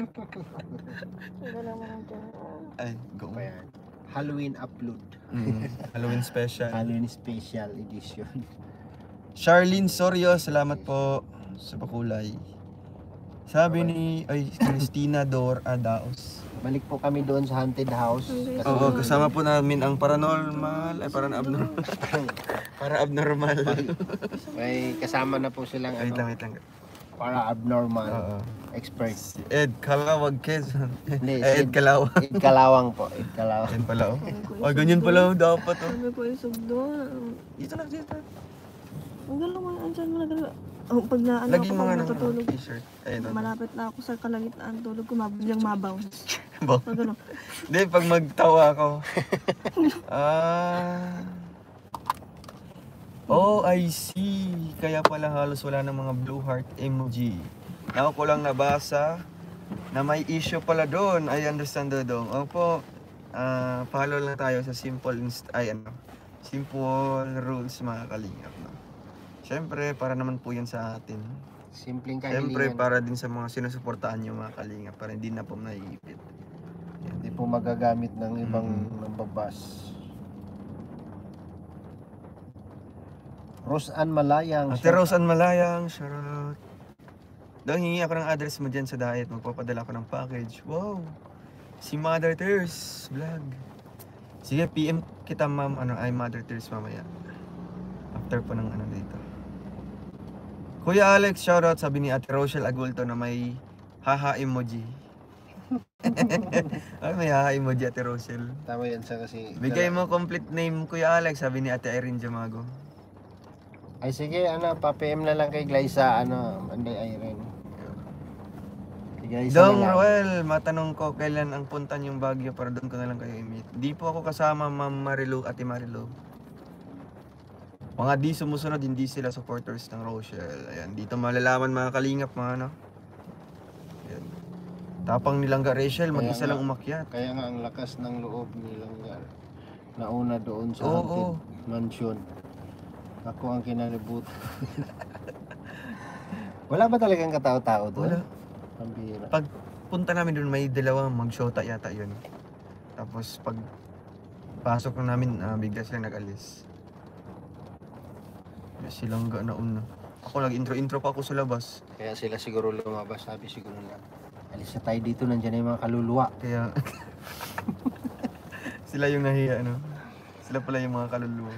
Ay, go. Pa yan. Halloween upload. Mm, Halloween special. Halloween special edition. Charlene Sorio, salamat po sa pakulay. Sabi ni ay Christina Dor Adaos. Balik po kami doon sa haunted house. Kasi Oo, kasama po namin ang paranormal, ay parang abnormal. Para abnormal. may kasama na po silang Wait lang, ano, wait lang. para abnormal Oo. experts. Si Ed Kalawag Quezon. Hindi, Eh, si Ed Kalawag. Ed Kalawang po. Ed Kalawang. Yan pala oh. Ay, ganyan pala oh, dapat oh. Sabi ko yung sugdo. Dito lang, dito. Ang gano'n mo, andyan mo na gano'n. Oh, pag na ano Lagyan ako, mo nga pag ng natutulog, t-shirt. Ayun oh. malapit na ako sa kalagitnaan tulog ko, mabiglang mabounce. Bo. Pag gano'n. Hindi, pag magtawa ako. Ah. Oh, I see. Kaya pala halos wala ng mga blue heart emoji. Ako ko lang nabasa na may issue pala doon. I understand doon. Opo, ah, follow lang tayo sa simple inst ay ano, simple rules mga kalingap. No? Siyempre, para naman po yan sa atin. Simpleng Siyempre, kahilingan. para din sa mga sinusuportahan nyo mga kalingap. Para hindi na po naiipit. Hindi po magagamit ng ibang Mm. nambabas. Roseanne Malayang. Ate Rose Ann Malayang, shoutout. Daw hingi ako ng address mo dyan sa diet. Magpapadala ko ng package. Wow! Si Mother Tears vlog. Sige, P M kita ma'am. Ano, ay Mother Tears mamaya. After po ng ano dito. Kuya Alex, shoutout. Sabi ni Ate Rochelle Agulto na may haha emoji. Ay, may haha emoji Ate Rochelle. Tama yan siya kasi. Bigay mo complete name Kuya Alex. Sabi ni Ate Irene Jamago. Ay sige, ano, pa-P M na lang kay Glyza, ano, Monday Irene. Kay Glyza Dong na lang. Roel, matanong ko kailan ang punta niyong Baguio para doon ko na lang kayo i-meet. Di po ako kasama Ma'am Marilu, Ate Marilu. Mga di sumusunod, hindi sila supporters ng Rochelle. Ayan, dito malalaman mga kalingap, mga ano. Ayan. Tapang nilangga Rachel, mag-isa Kaya lang nga- umakyat. Kaya nga ang lakas ng loob nilang nga, nauna doon sa Oo, haunted oo. mansion. Ako ang kinalibut. Wala ba talagang katao-tao doon? Wala. Pambira. Pag punta namin doon, may dalawang mag-shota yata yun. Tapos pag pasok na namin, uh, bigla silang nag-alis. May silang ga na una. Ako nag-intro-intro pa ako sa labas. Kaya sila siguro lumabas, sabi siguro na, alis na tayo dito, nandiyan na yung mga kaluluwa. Kaya sila yung nahiya, ano? Sila pala yung mga kaluluwa.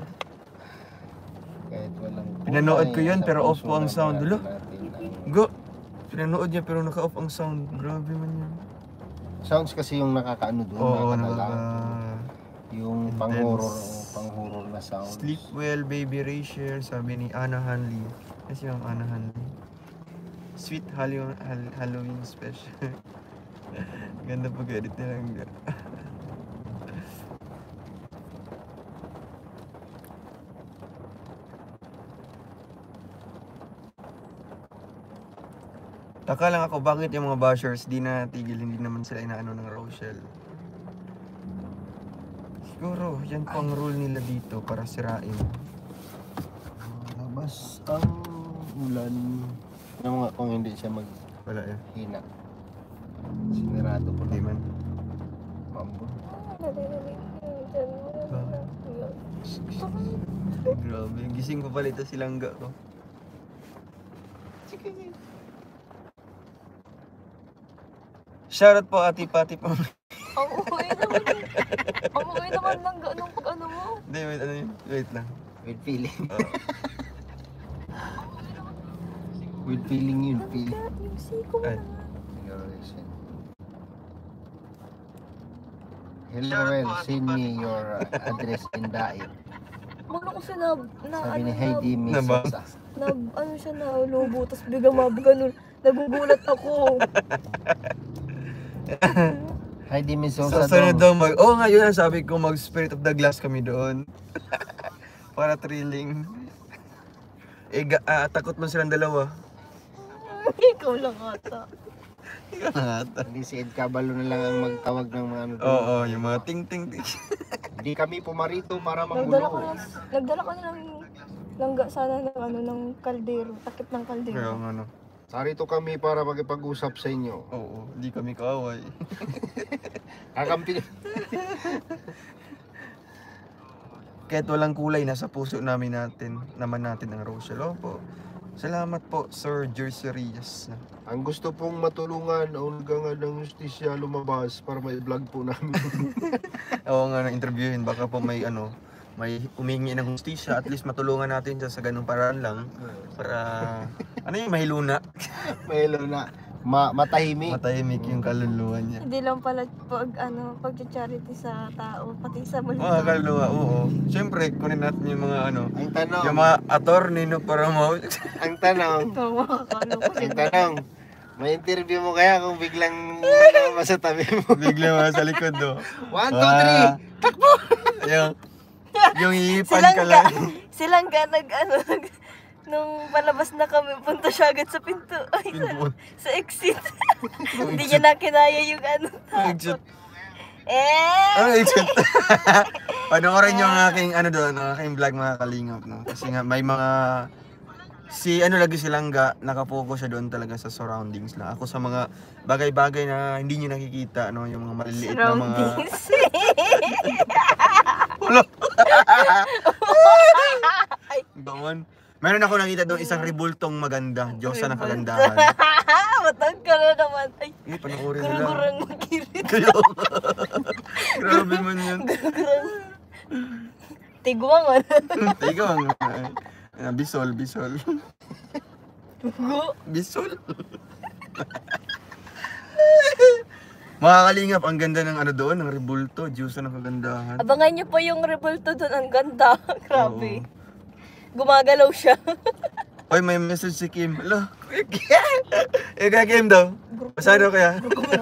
Kahit walang Pinanood ko kulay, yun, sa pero off puso po ang ng sound. mga Dulo. natin ang- Go! Pinanood niya pero naka-off ang sound. Grabe man yun. Sounds kasi yung nakakaano doon, Oo, nakakadala. nakaka... Yung Intense. pang-horror, o pang-horror na sound. Sleep well, baby Rachel, sabi ni Anna Hanley. Kasi yung Anna Hanley. Sweet Halloween, Hall- Halloween special. Ganda pag-edit nila. Taka lang ako, bakit yung mga bashers di na tigil, hindi naman sila inaano ng Rochelle. Siguro, yan po ang rule nila dito para sirain. Labas ang ulan. Ano nga kung hindi siya Wala eh. maghina. Sinirado ko Hindi lang. man. Mambo. Ay, grabe. Gising ko pala ito silangga ko. Shoutout po Ati Pati po. Ang uwi naman. Ang uwi naman ng ganong pag ano mo. Hindi, wait, ano yun? Wait lang. With feeling. Oh. With feeling yun. Feeling. Yung siko mo Ay. naman. Hello, well, send me your uh, address in Daig. Mano ko siya na, na Sabi ano ni na, Heidi Miss Na ba? Sosa. na, ano siya na lobo, tapos biglang mabaganon. Nagugulat ako. Heidi Miss Sa Sosa sunod daw. daw mag... Oo nga yun, sabi ko mag Spirit of the Glass kami doon. Para thrilling. Eh, ga- ah, takot man silang dalawa. Ikaw lang ata. Ikaw na ata. Hindi si Ed Cabalo na lang ang magtawag ng mga ano. doon. Oo, yung mga ting ting ting. Hindi kami pumarito para Nagdala ko magulo. ng, nagdala ko na ng langga sana ng ano, ng kaldero. Takip ng kaldero. Kaya nga ano. Sarito kami para makipag-usap sa inyo. Oo, hindi kami kaaway. Kakampi. Kahit walang kulay, nasa puso namin natin, naman natin ang Rochelle. Opo. Salamat po, Sir Jersey Reyes. Ang gusto pong matulungan o naganga ng justisya lumabas para may vlog po namin. Oo nga, na-interviewin. Baka po may ano, may humingi ng hustisya. At least matulungan natin siya sa ganung paraan lang. Para, ano yung mahiluna? May na ma matahimik. Matahimik yung kaluluwa niya. Hindi lang pala pag ano, pag-charity sa tao, pati sa multo. Mga kaluluwa, oo. Siyempre, kunin natin yung mga ano, Ang tanong, yung mga attorney no, para mo. ang tanong, Ito, makakalo ko ang tanong, may interview mo kaya kung biglang ano, sa tabi mo? Bigla mga sa likod do. One, two, three! Takbo! Yung, yung iipan Silang ka ga, lang. silang ga nag ano, nag, nung palabas na kami, punta siya agad sa pinto. Ay, sa, Pinto. sa exit. Hindi niya na kinaya yung ano. Exit. Eh! Ano exit? Panoorin yung aking ano doon, ang aking vlog mga kalingap. No? Kasi nga may mga... Si ano lagi silang ga, nakapokus siya doon talaga sa surroundings lang. Ako sa mga bagay-bagay na hindi nyo nakikita, no? Yung mga maliliit na mga... Surroundings. Wala! Bawa Meron ako nakita doon isang rebultong maganda. Diyosa ng kagandahan. Matag ka na naman. Ay, Eh, panoorin nila. gurang-gurang magkirit. Kayo. Grabe man yun. Gurang-gurang. Tigwangan. Ikaw ang uh, bisol, bisol. Tugo. Bisol. Mga kalingap, ang ganda ng ano doon, ng rebulto, Diyosa ng kagandahan. Abangan niyo po yung rebulto doon. Ang ganda. Grabe. Oo. Gumagalaw siya. Oy, may message si Kim. Hello. Eh, kaya Kim daw. Pasado kaya?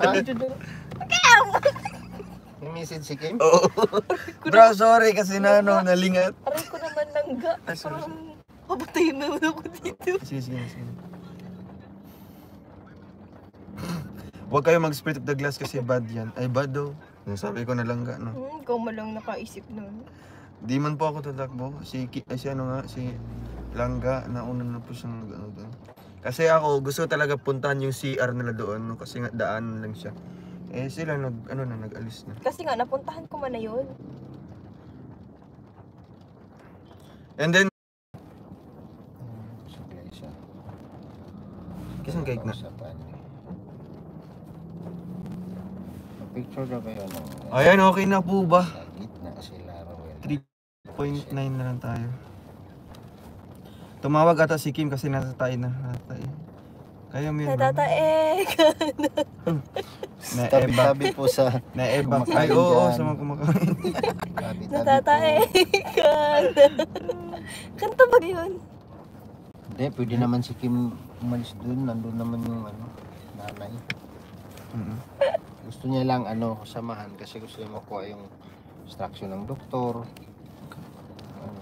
May message si Kim? Oo. Bro, sorry kasi na ano, nalingat. Aray ko naman langga. Ah, sorry, Parang papatayin mo naman ako dito. Sige, sige, sige. Huwag kayo mag-spirit of the glass kasi bad yan. Ay, bad daw. Sabi ko na lang ka, no? Hmm, ikaw mo lang nakaisip nun. Di man po ako tatakbo. Si, Ki- ay, si ano nga, si Langga, nauna na po siyang ano doon. Kasi ako, gusto talaga puntahan yung C R nila doon, no? Kasi nga daan lang siya. Eh, sila nag, ano na, nag-alis na. Kasi nga, napuntahan ko man na yun. And then, Suklay siya. kisang cake na. Picture na kayo ng Ayan, okay na po ba? sa gitna sila Rowel. three point nine na lang tayo. Tumawag ata si Kim kasi nasa tayo na. Nasa tayo. Kaya mo yun, bro? Natatae. Na-eba. Tabi-tabi po sa Na-eba. kumakain Ay, oo, oo, dyan. sa mga kumakain. tabi-tabi Natatae. po. Kanta ba yun? Hindi, pwede naman si Kim umalis dun. Nandun naman yung ano, nanay. Mm. Gusto niya lang ano, samahan kasi gusto niya makuha yung instruction ng doktor. Ano.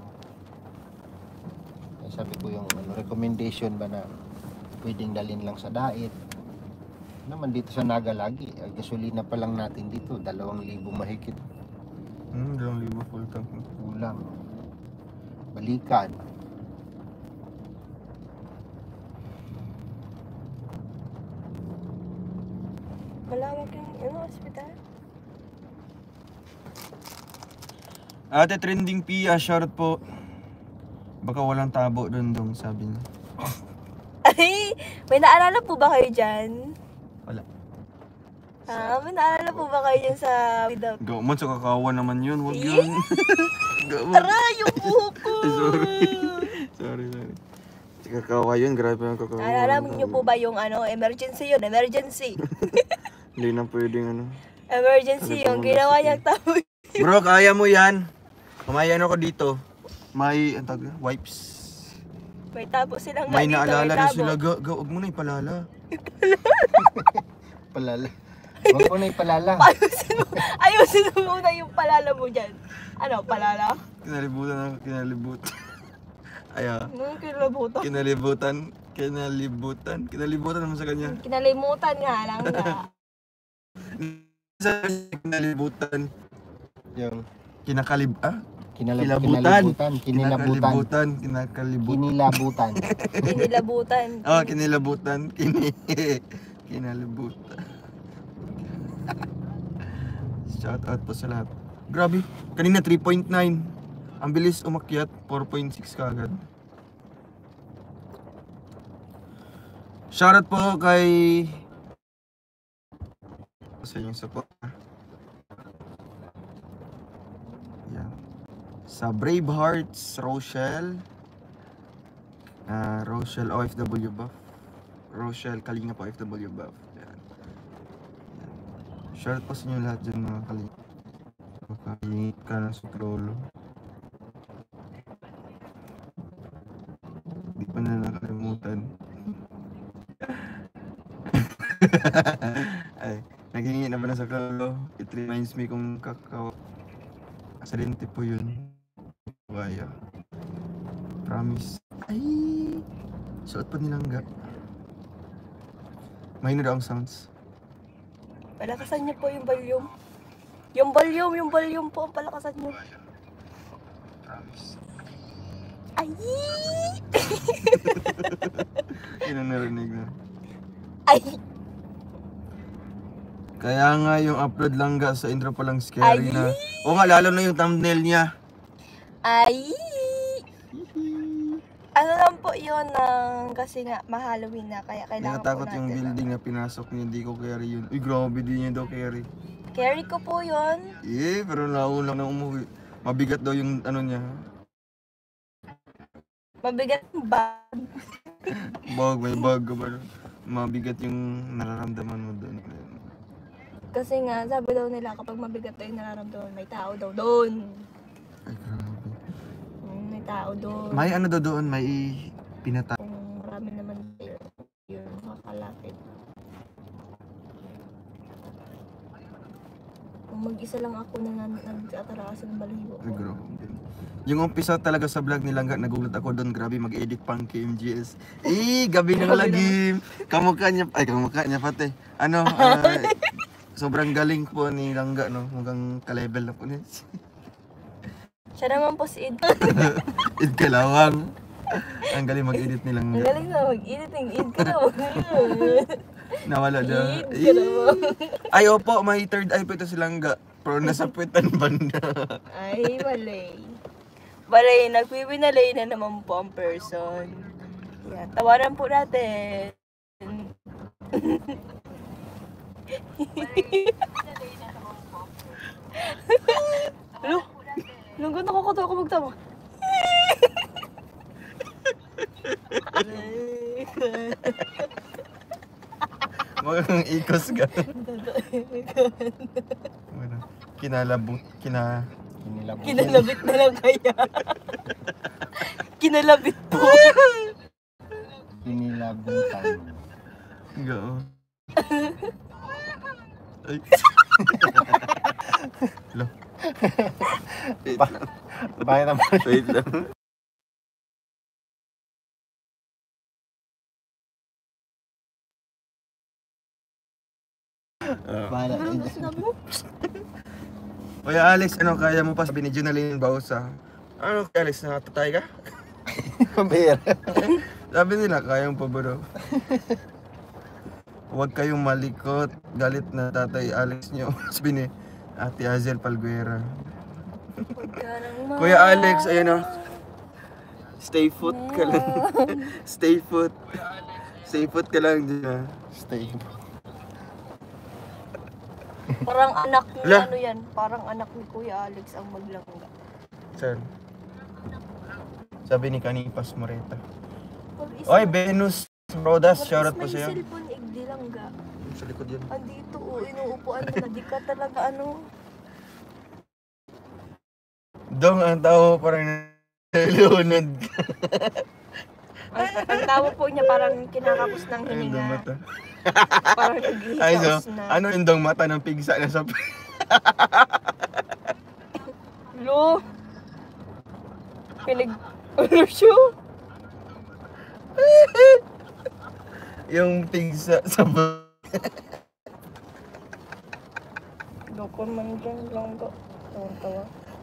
Kaya sabi ko yung ano, recommendation ba na pwedeng dalhin lang sa diet. Naman dito sa Naga lagi, ay gasolina pa lang natin dito, dalawang libo mahigit. Hmm, dalawang libo full tank. Kulang. Balikan. Malawak yung ano, hospital. Ate Trending Pia, shoutout po. Baka walang tabo doon dong, sabi niya. Ay, may naalala po ba kayo dyan? Wala. Ah, may naalala po ba kayo dyan sa without? Gawman sa kakawa naman yun, huwag yun. Gawman. Aray, yung buhok ko! Sorry. Sorry, sorry. Si kakawa yun, grabe ang kakawa. Naalala niyo po ba yung ano, emergency yun, emergency. Hindi na pwedeng ano. Emergency yung ginawa niyang tao. Bro, kaya mo yan. Kumayan ako dito. May, ang tawag na, wipes. May tabo silang May dito, naalala may na tabo. sila. Ga, ga, huwag mo na ipalala. Palala. Huwag ko na ipalala. Ayusin mo, ayusin mo muna yung palala mo dyan. Ano, palala? Kinalibutan ako, kinalibutan. Ay ah. Nung kinalimutan. Kinalibutan. Kinalibutan. Kinalibutan naman sa kanya. Kinalimutan nga lang nga. Sa kinalibutan. Yung Kinakalib, ah? kinalab- Kilabutan. kinalibutan. Kinilabutan. Kinakalibutan. Kinakalibutan. Kinilabutan. Kinilabutan. Oh, kinilabutan. Kini... Kinalibutan. Shout out po sa lahat. Grabe. Kanina three point nine. Ang bilis umakyat. four point six kagad. Shout out po kay... Sa yung support. Yan. Sa Brave Hearts, Rochelle. Ah, Rochelle O F W buff. Rochelle Kalinga po O F W buff. Yan. Yan. Shout out po sa inyo lahat dyan mga Kalinga. Makahingit ka ng suklolo. Di pa na nakalimutan. Ay, naghingi na ba na sa kalo? It reminds me kung kakaw. Asalinte po yun. Kaya. Promise. Ay! Suot pa nilangga. Mahina daw ang sounds. Palakasan niyo po yung volume. Yung volume, yung volume po ang palakasan niyo. Promise. Ay! Yun ang narinig na. Ay! Kaya nga yung upload langga sa intro pa lang scary Ay! na. O nga, lalo na yung thumbnail niya. Ay! Ano lang po yun ng kasi nga ma-Halloween na kaya kailangan po Nakatakot natin. yung building na pinasok niya, hindi ko carry yun. Uy, grabe din niya daw carry. Carry ko po yun. Eh, pero nauna na umuwi. Mabigat daw yung ano niya. Mabigat yung bag. Bag, may bag ka ba? Mabigat yung nararamdaman mo doon. Kasi nga, sabi daw nila kapag mabigat daw yung nararamdaman, may tao daw doon. Ay, grabe. Mm, may tao doon. May ano daw doon, may pinata. Kung marami naman yun, yun makakalapit. Kung mag-isa lang ako na nag-atarasan ng baliho. Ay, grabe. Yung umpisa talaga sa vlog nila, nagulat ako doon, grabe mag-edit pang K M G S. Eh, gabi nang lagi. Kamukha niya, ay kamukha niya pati. Ano, ah, sobrang galing po ni Langga, no? Mukhang ka-level na po niya. Siya naman po si Id. Id Kalawang. Ang galing mag-edit ni Ang Langga. galing na mag-edit yung Id ka na. Nawala na. Id ka naman. Ay, opo, may third eye po ito si Langga. Pero nasa puwetan banda. Ay, malay. Balay, nagpipinalay na naman po ang person. Yan, tawaran po natin. Hello? Lunggo nakakatawa ako magtawa. Mukhang ikos ka. Ano, kinalabot, kina... Kinilabot. Kinalabit na lang kaya. Kinalabit po. Kinilabutan. Gao. Ay. Hello. Wait lang. Bakit naman? Wait lang. Ah. Bahala ka Ano dyan. sinabi mo? Kuya Alex, ano kaya mo pa sabihin ni Junalyn Bausa? Ano Kuya Alex, nakatatay ka? Pambira. Sabi nila, kayang pa ba daw? Huwag kayong malikot, galit na tatay Alex nyo. Sabi ni Ate Hazel Palguera. Huwag ka nang ma- Kuya Alex, ayun o. Stay put ka lang. Stay put. Stay put ka lang dyan. Stay. Parang anak ni Ala. ano yan, parang anak ni Kuya Alex ang maglangga. Saan? Sabi ni Kanipas Moreta. Pag isa- Oy, Venus Rodas, pag shoutout is po may sa'yo. cellphone, igdi langga. Sa likod yan. Andito, oh, inuupuan mo na, di ka talaga ano. Dong, ang tao parang nalunod ka. Ang, ang tawa po niya parang kinakapos ng Ay, hininga. yung mata. Parang Ay, so, naghihikaos na. ano yung dong mata ng pigsa na sa... Lo! Pinag... Ano siya? yung pigsa sa... Loko man dyan, langga. Tawa-tawa.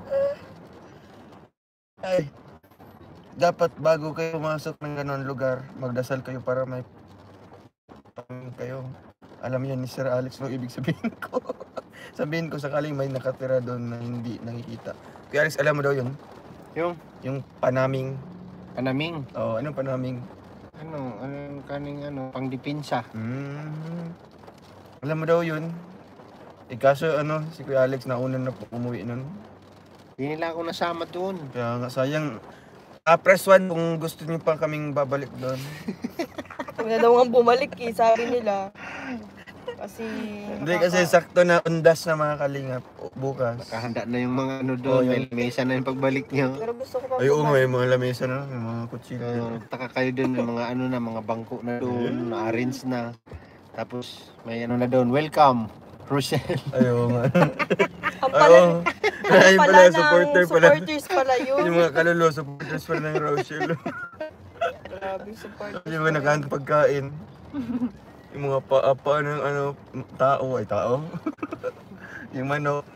Ay, dapat bago kayo pumasok ng ganon lugar, magdasal kayo para may pang kayo. Alam yan ni Sir Alex no ibig sabihin ko. Sabihin ko sakaling may nakatira doon na hindi nakikita. Kuya Alex, alam mo daw yun? Yung Yung panaming. kanaming. Oh, anong panaming? Ano, anong kaning ano, pangdipinsa. Hmm. Alam mo daw yun? Eh kaso ano, si Kuya Alex nauna na po umuwi nun. Hindi nila ako nasama doon. Kaya nga sayang. Ah, press one kung gusto niyo pa kaming babalik doon. Huwag na daw nga bumalik eh, sabi nila. Kasi... Hindi kasi sakto na undas na mga kalingap bukas. Nakahanda na yung mga ano doon. Oh, yun. May mesa na yung pagbalik nyo. Pero gusto ko pa Ay, oo, may bumalik. mga lamesa na, may mga kutsilo. So, taka kayo doon, may mga ano na, mga bangko na doon, na-arrange na. Tapos, may ano na doon, welcome, Rochelle. Ay, oo nga. Ang Ay, pala, oo. Ay, pala, pala, ng supporter pala. supporters pala yun. Yung mga kaluluwa, supporters pala ng Rochelle. Grabe supporters. Yung mga nakahandang pagkain. Yung mga pa-apa ng ano, tao, ay tao. Yung manok.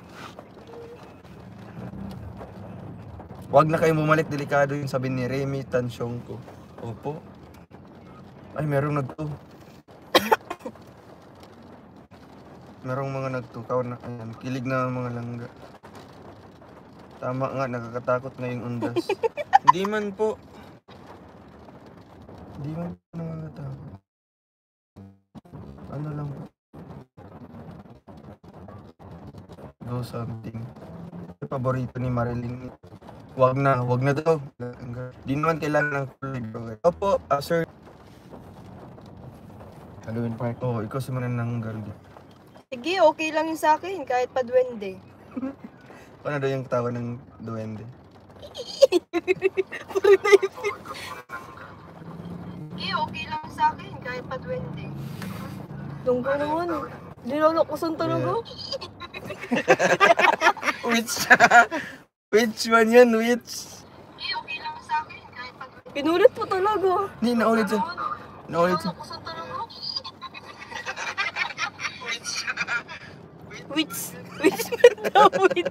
Huwag na kayong bumalik, delikado yung sabi ni Remy Tansyongko. Opo. Ay, merong nagto. Merong mga nagtukaw na, ayan, kilig na ang mga langga. Tama nga, nakakatakot ngayong undas. Hindi man po. Di man nakakatakot. Ano lang po. Do something. Paborito ni Marilyn. Wag na, wag na daw. Di naman kailangan ng kulay. Opo, ah, sir. Halloween party. Oo, oh, ikaw si manananggal dito. Sige, okay lang yun sa akin, kahit pa duwende. Ano daw yung tawa ng duwende? Sige, okay lang sa akin, kahit pa duwende. Tunggo naman, nilolokosan talaga. Which? Which one yan? Which? Sige, okay lang sa akin, kahit pa duwende. Pinulit mo talaga. Hindi, naulit siya. Naulit siya. Nilolokosan talaga. Which? Which man daw, which?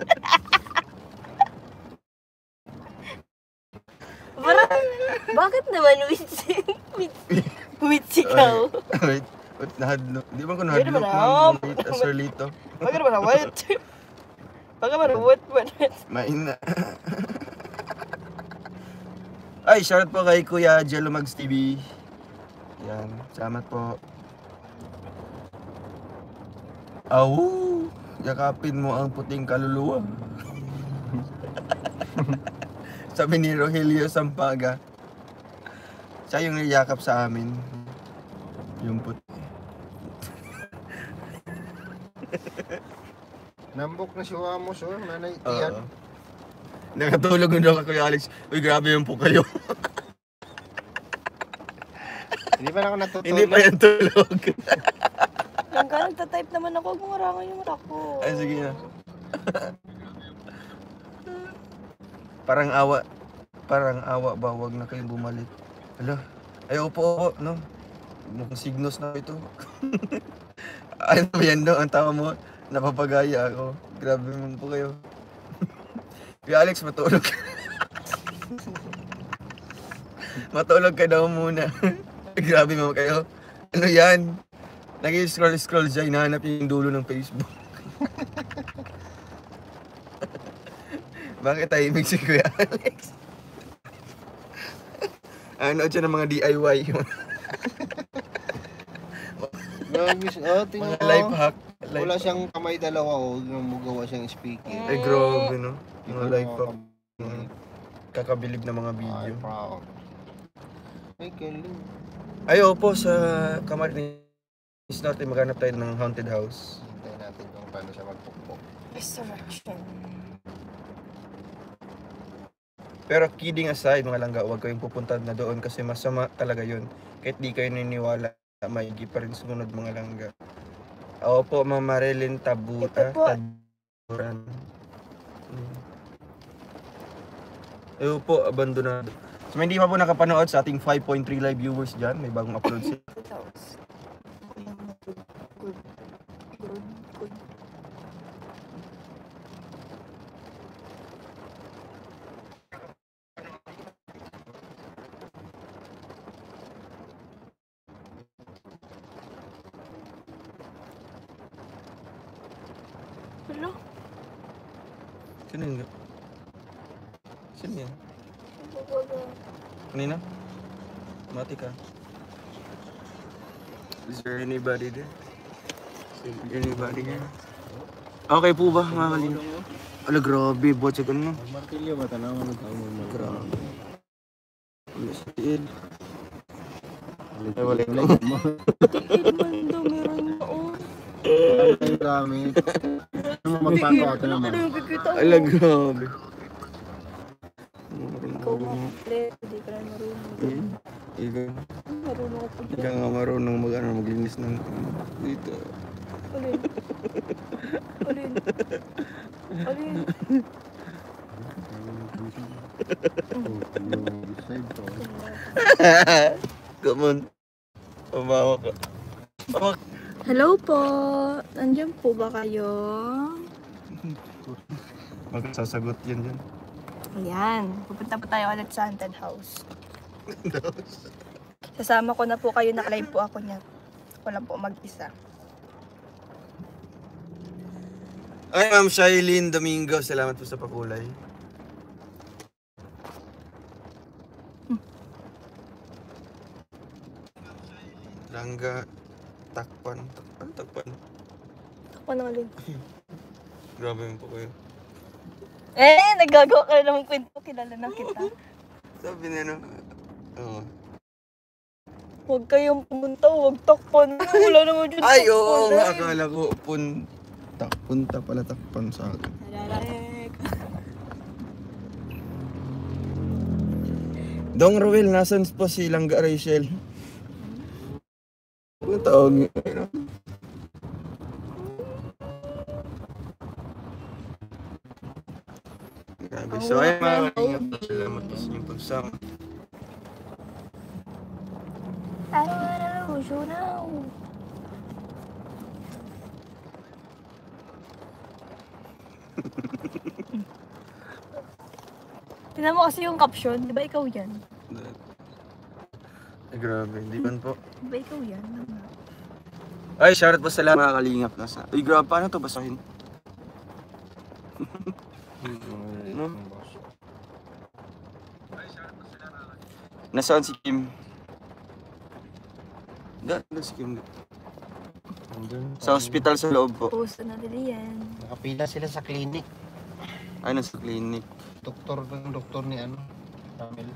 Parang, bakit naman which? Which? Which ikaw? Wait, wait, nahadlo. Di ba ko Wait nahadlo naman, ng ah. late as Lito? Bakit naman what? Bakit naman what? What? Maina. Ay, shoutout po kay Kuya Jello Mags T V. Yan, salamat po. Aw, yakapin mo ang puting kaluluwa. Sabi ni Rogelio Sampaga. Siya yung niyakap sa amin. Yung puti. Nambok na si Wamos, oh. Nanay Oo. Tiyan. Nakatulog na daw ka, Kuya Alex. Uy, grabe yung po kayo. Hindi pa na ako natutulog. Hindi pa yan tulog. Hanggang nagtatype naman ako, huwag mong harangan yung mata ko. Ay, sige na. Parang awa. Parang awa ba? Huwag na kayong bumalik. Hala. Ay, opo, opo, no? Mukhang signos na ito. Ano ba yan, no? Ang tawa mo, napapagaya ako. Grabe mo po kayo. Kuya Alex, matulog ka. Matulog ka daw muna. Grabe mo kayo. Ano yan? Nag-scroll-scroll siya, hinahanap yung dulo ng Facebook. Bakit tahimik si Kuya Alex? Ano siya ng mga D I Y? Grabe siya. Oh, tingnan Mga mo. life hack. Life Wala siyang kamay dalawa, oh. Magawa siyang speaker. Ay, grabe, no? Mga life hack. Ay, Kakabilib na mga video. proud. Ay, galing. Ay, opo, sa Camarines Norte, maghanap tayo ng haunted house. Hintayin natin kung paano siya magpukpok. Resurrection. Pero kidding aside, mga langga, huwag kayong pupunta na doon kasi masama talaga yun. Kahit di kayo naniniwala, maigi pa rin sumunod mga langga. Opo, Ma'am Marilyn Tabuta. Ito po. Taburan. Hmm. Ayun po, abandonado. So, hindi pa po nakapanood sa ating five point three live viewers dyan. May bagong upload sila. Good, good, good, good. Hello? Sino yun? Sino yan? Kanina? Mati ka. Is there anybody there? Is there anybody there? Okay po ba, mga kalina? Ala, grabe. Buhat siya ganun. Martilyo ba? Tanaw mo tao mo. Grabe. Wala si Tiil. Ay, wala Wala ko. mo. Tikid man daw, meron na oh. Ang dami. Ano mo magpako ako naman? Ano yung kikita mo? Ala, grabe. Ikaw maple, hindi ka na marunong. Ikaw. Marunong ako Ikaw dyan. nga marunong mag, ano, maglinis ng dito. Alin? Alin? Alin? Come on. Pamawa ka. Pamawa ka. Hello po. Nandiyan po ba kayo? Magsasagot yan dyan. Ayan. Pupunta po tayo ulit sa haunted house. Sasama ko na po kayo. Naka-live po ako niya. Ako lang po mag-isa. Ay, Ma'am Shailene Domingo. Salamat po sa pakulay. Langga, Takpan. Takpan, Takpan. Takpan ng alin. Grabe yun po kayo. Eh, nagagawa ka na naman kwento. Kilala na kita. Sabi niya no, oo. Huwag kayong pumunta, huwag takpan. Wala naman dyan. Ay, oo takpan nga, eh. akala ko punta. Punta pala, Takpan sa akin. Alalek. Dong Ruel, nasan po si Langga Rachel? Ano tawag niya? Grabe. So, ayun mga kalingap. Salamat po sa inyong pagsama. Araw-araw, show now. Tignan mo kasi yung caption, di ba ikaw yan? Ay, grabe. Hindi man po. Di ba ikaw yan? Ay, shoutout po sa lahat mga kalingap. Nasa. Uy, grabe. Paano to basahin? No? Nasaan si Kim? Ganda si Kim. Sa hospital sa loob po. Post na nila yan. Nakapila sila sa clinic. Ay, nasa clinic. Doktor ng doktor ni ano, Ramel.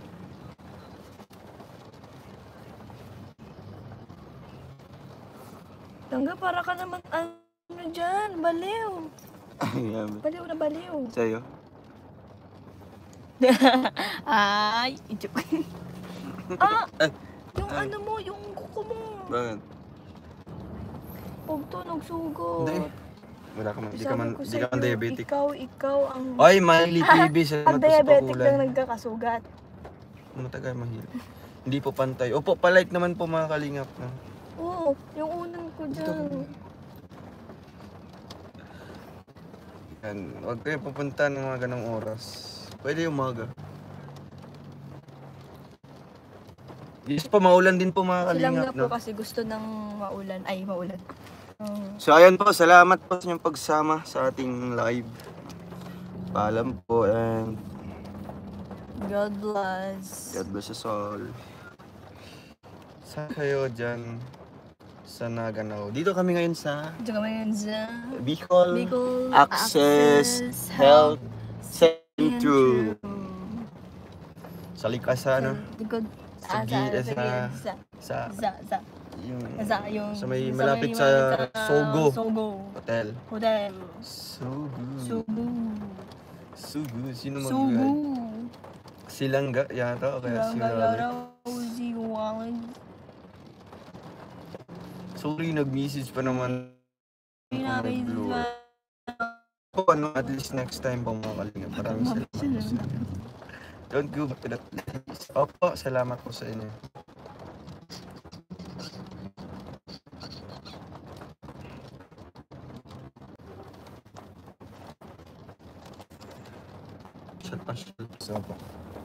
Langga, para ka naman ano dyan, baliw. Ay, yaman. Baliw na baliw. Sa'yo? Ay, joke. Ah! Ay. Yung Ay. ano mo, yung kuko mo. Bakit? Huwag to, nagsugot. Hindi. Wala ka man. Di ka Sabi man, ko di sa'yo, ka man diabetic. Ikaw, ikaw ang... Ay, Miley T V. Salamat ang po sa diabetic pakulay. lang nagkakasugat. Matagal mahirap. Hindi po pantay. Opo, palike naman po mga kalingap. No? Oo, yung unang ko dyan. Yan. Huwag kayo pupunta ng mga ganong oras. Pwede umaga. Yes po, maulan din po mga Silang kalingap. nga po No? kasi gusto ng maulan. Ay, maulan. Um, So ayan po, salamat po sa inyong pagsama sa ating live. Paalam po and God bless. God bless us all. Saan kayo dyan sa Naganaw? Dito kami ngayon sa Diyan kami ngayon sa Bicol, Bicol Access, Health Center. Sa likas sa ano? Likod. Sa Ah, gi- sa, sa, sa, sa, sa, sa, yung sa, yung, sa may sa malapit may sa malapit sa Sogo. Sogo. Hotel. Hotel. Sogo. Sogo. Sogo. Sino Sogo. mag- Si Langga yata o kaya si Alex? Si Wallen. Sorry, nag-message pa naman. Pinakay Blue. Po, ano, at least next time po mga kalingap. Maraming salamat. Don't go back to that place. Opo, salamat po sa inyo. Shut pa, shut pa. So, po.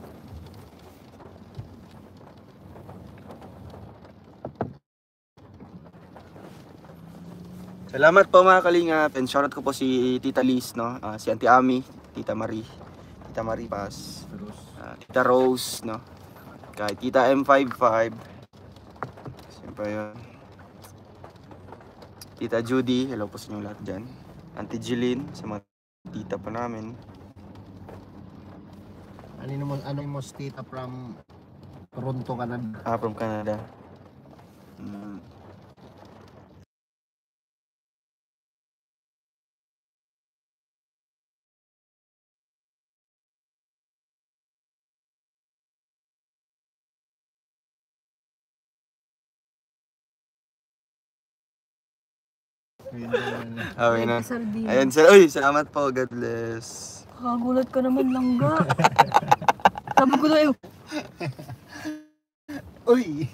Salamat po mga kalingap. And shoutout ko po si Tita Liz, no? Ah, si Auntie Ami, Tita Marie, Tita Marie Paz, ah, Tita Rose, no? Kay Tita M fifty-five. Siyempre yun. Tita Judy, hello po sa inyo lahat dyan. Auntie Jeline, sa mga tita po namin. Ano mo ano mo tita from Toronto, Canada? Ah, from Canada. Mm. Okay na. Sardina. Ayan, sir. Uy, salamat po. God bless. Kakagulat ka naman, Langga. Sabi ko na yun. Uy!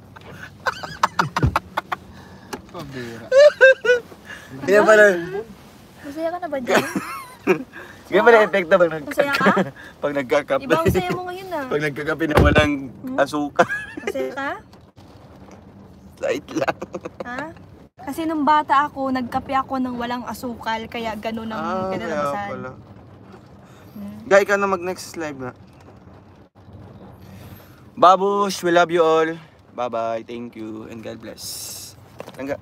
Pabira. Kaya pala, Masaya ka na ba dyan? kaya pala epekto pag, nag Masaya ka? pag nagkakape. Iba ang saya mo ngayon ah. Pag nagkakape na walang asukal. Masaya ka? Light lang. Ha? Kasi nung bata ako, nagkape ako ng walang asukal, kaya gano'n ang Ah, gano'n ang kaya masal. pala. Hmm. Guy, ikaw na mag next live na. Babush, we love you all. Bye-bye. Thank you. And God bless. Tangga.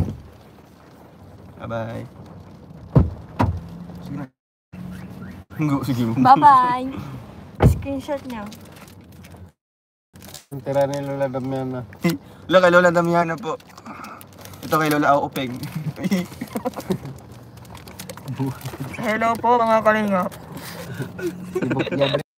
Bye-bye. Sige na. Hanggo, sige mo. Bye-bye. Screenshot niya. Ang tira ni Lola Damiana. Wala kay Lola Damiana po. Ito kay Lola Aupeng. Hello po mga kalingap. Ibok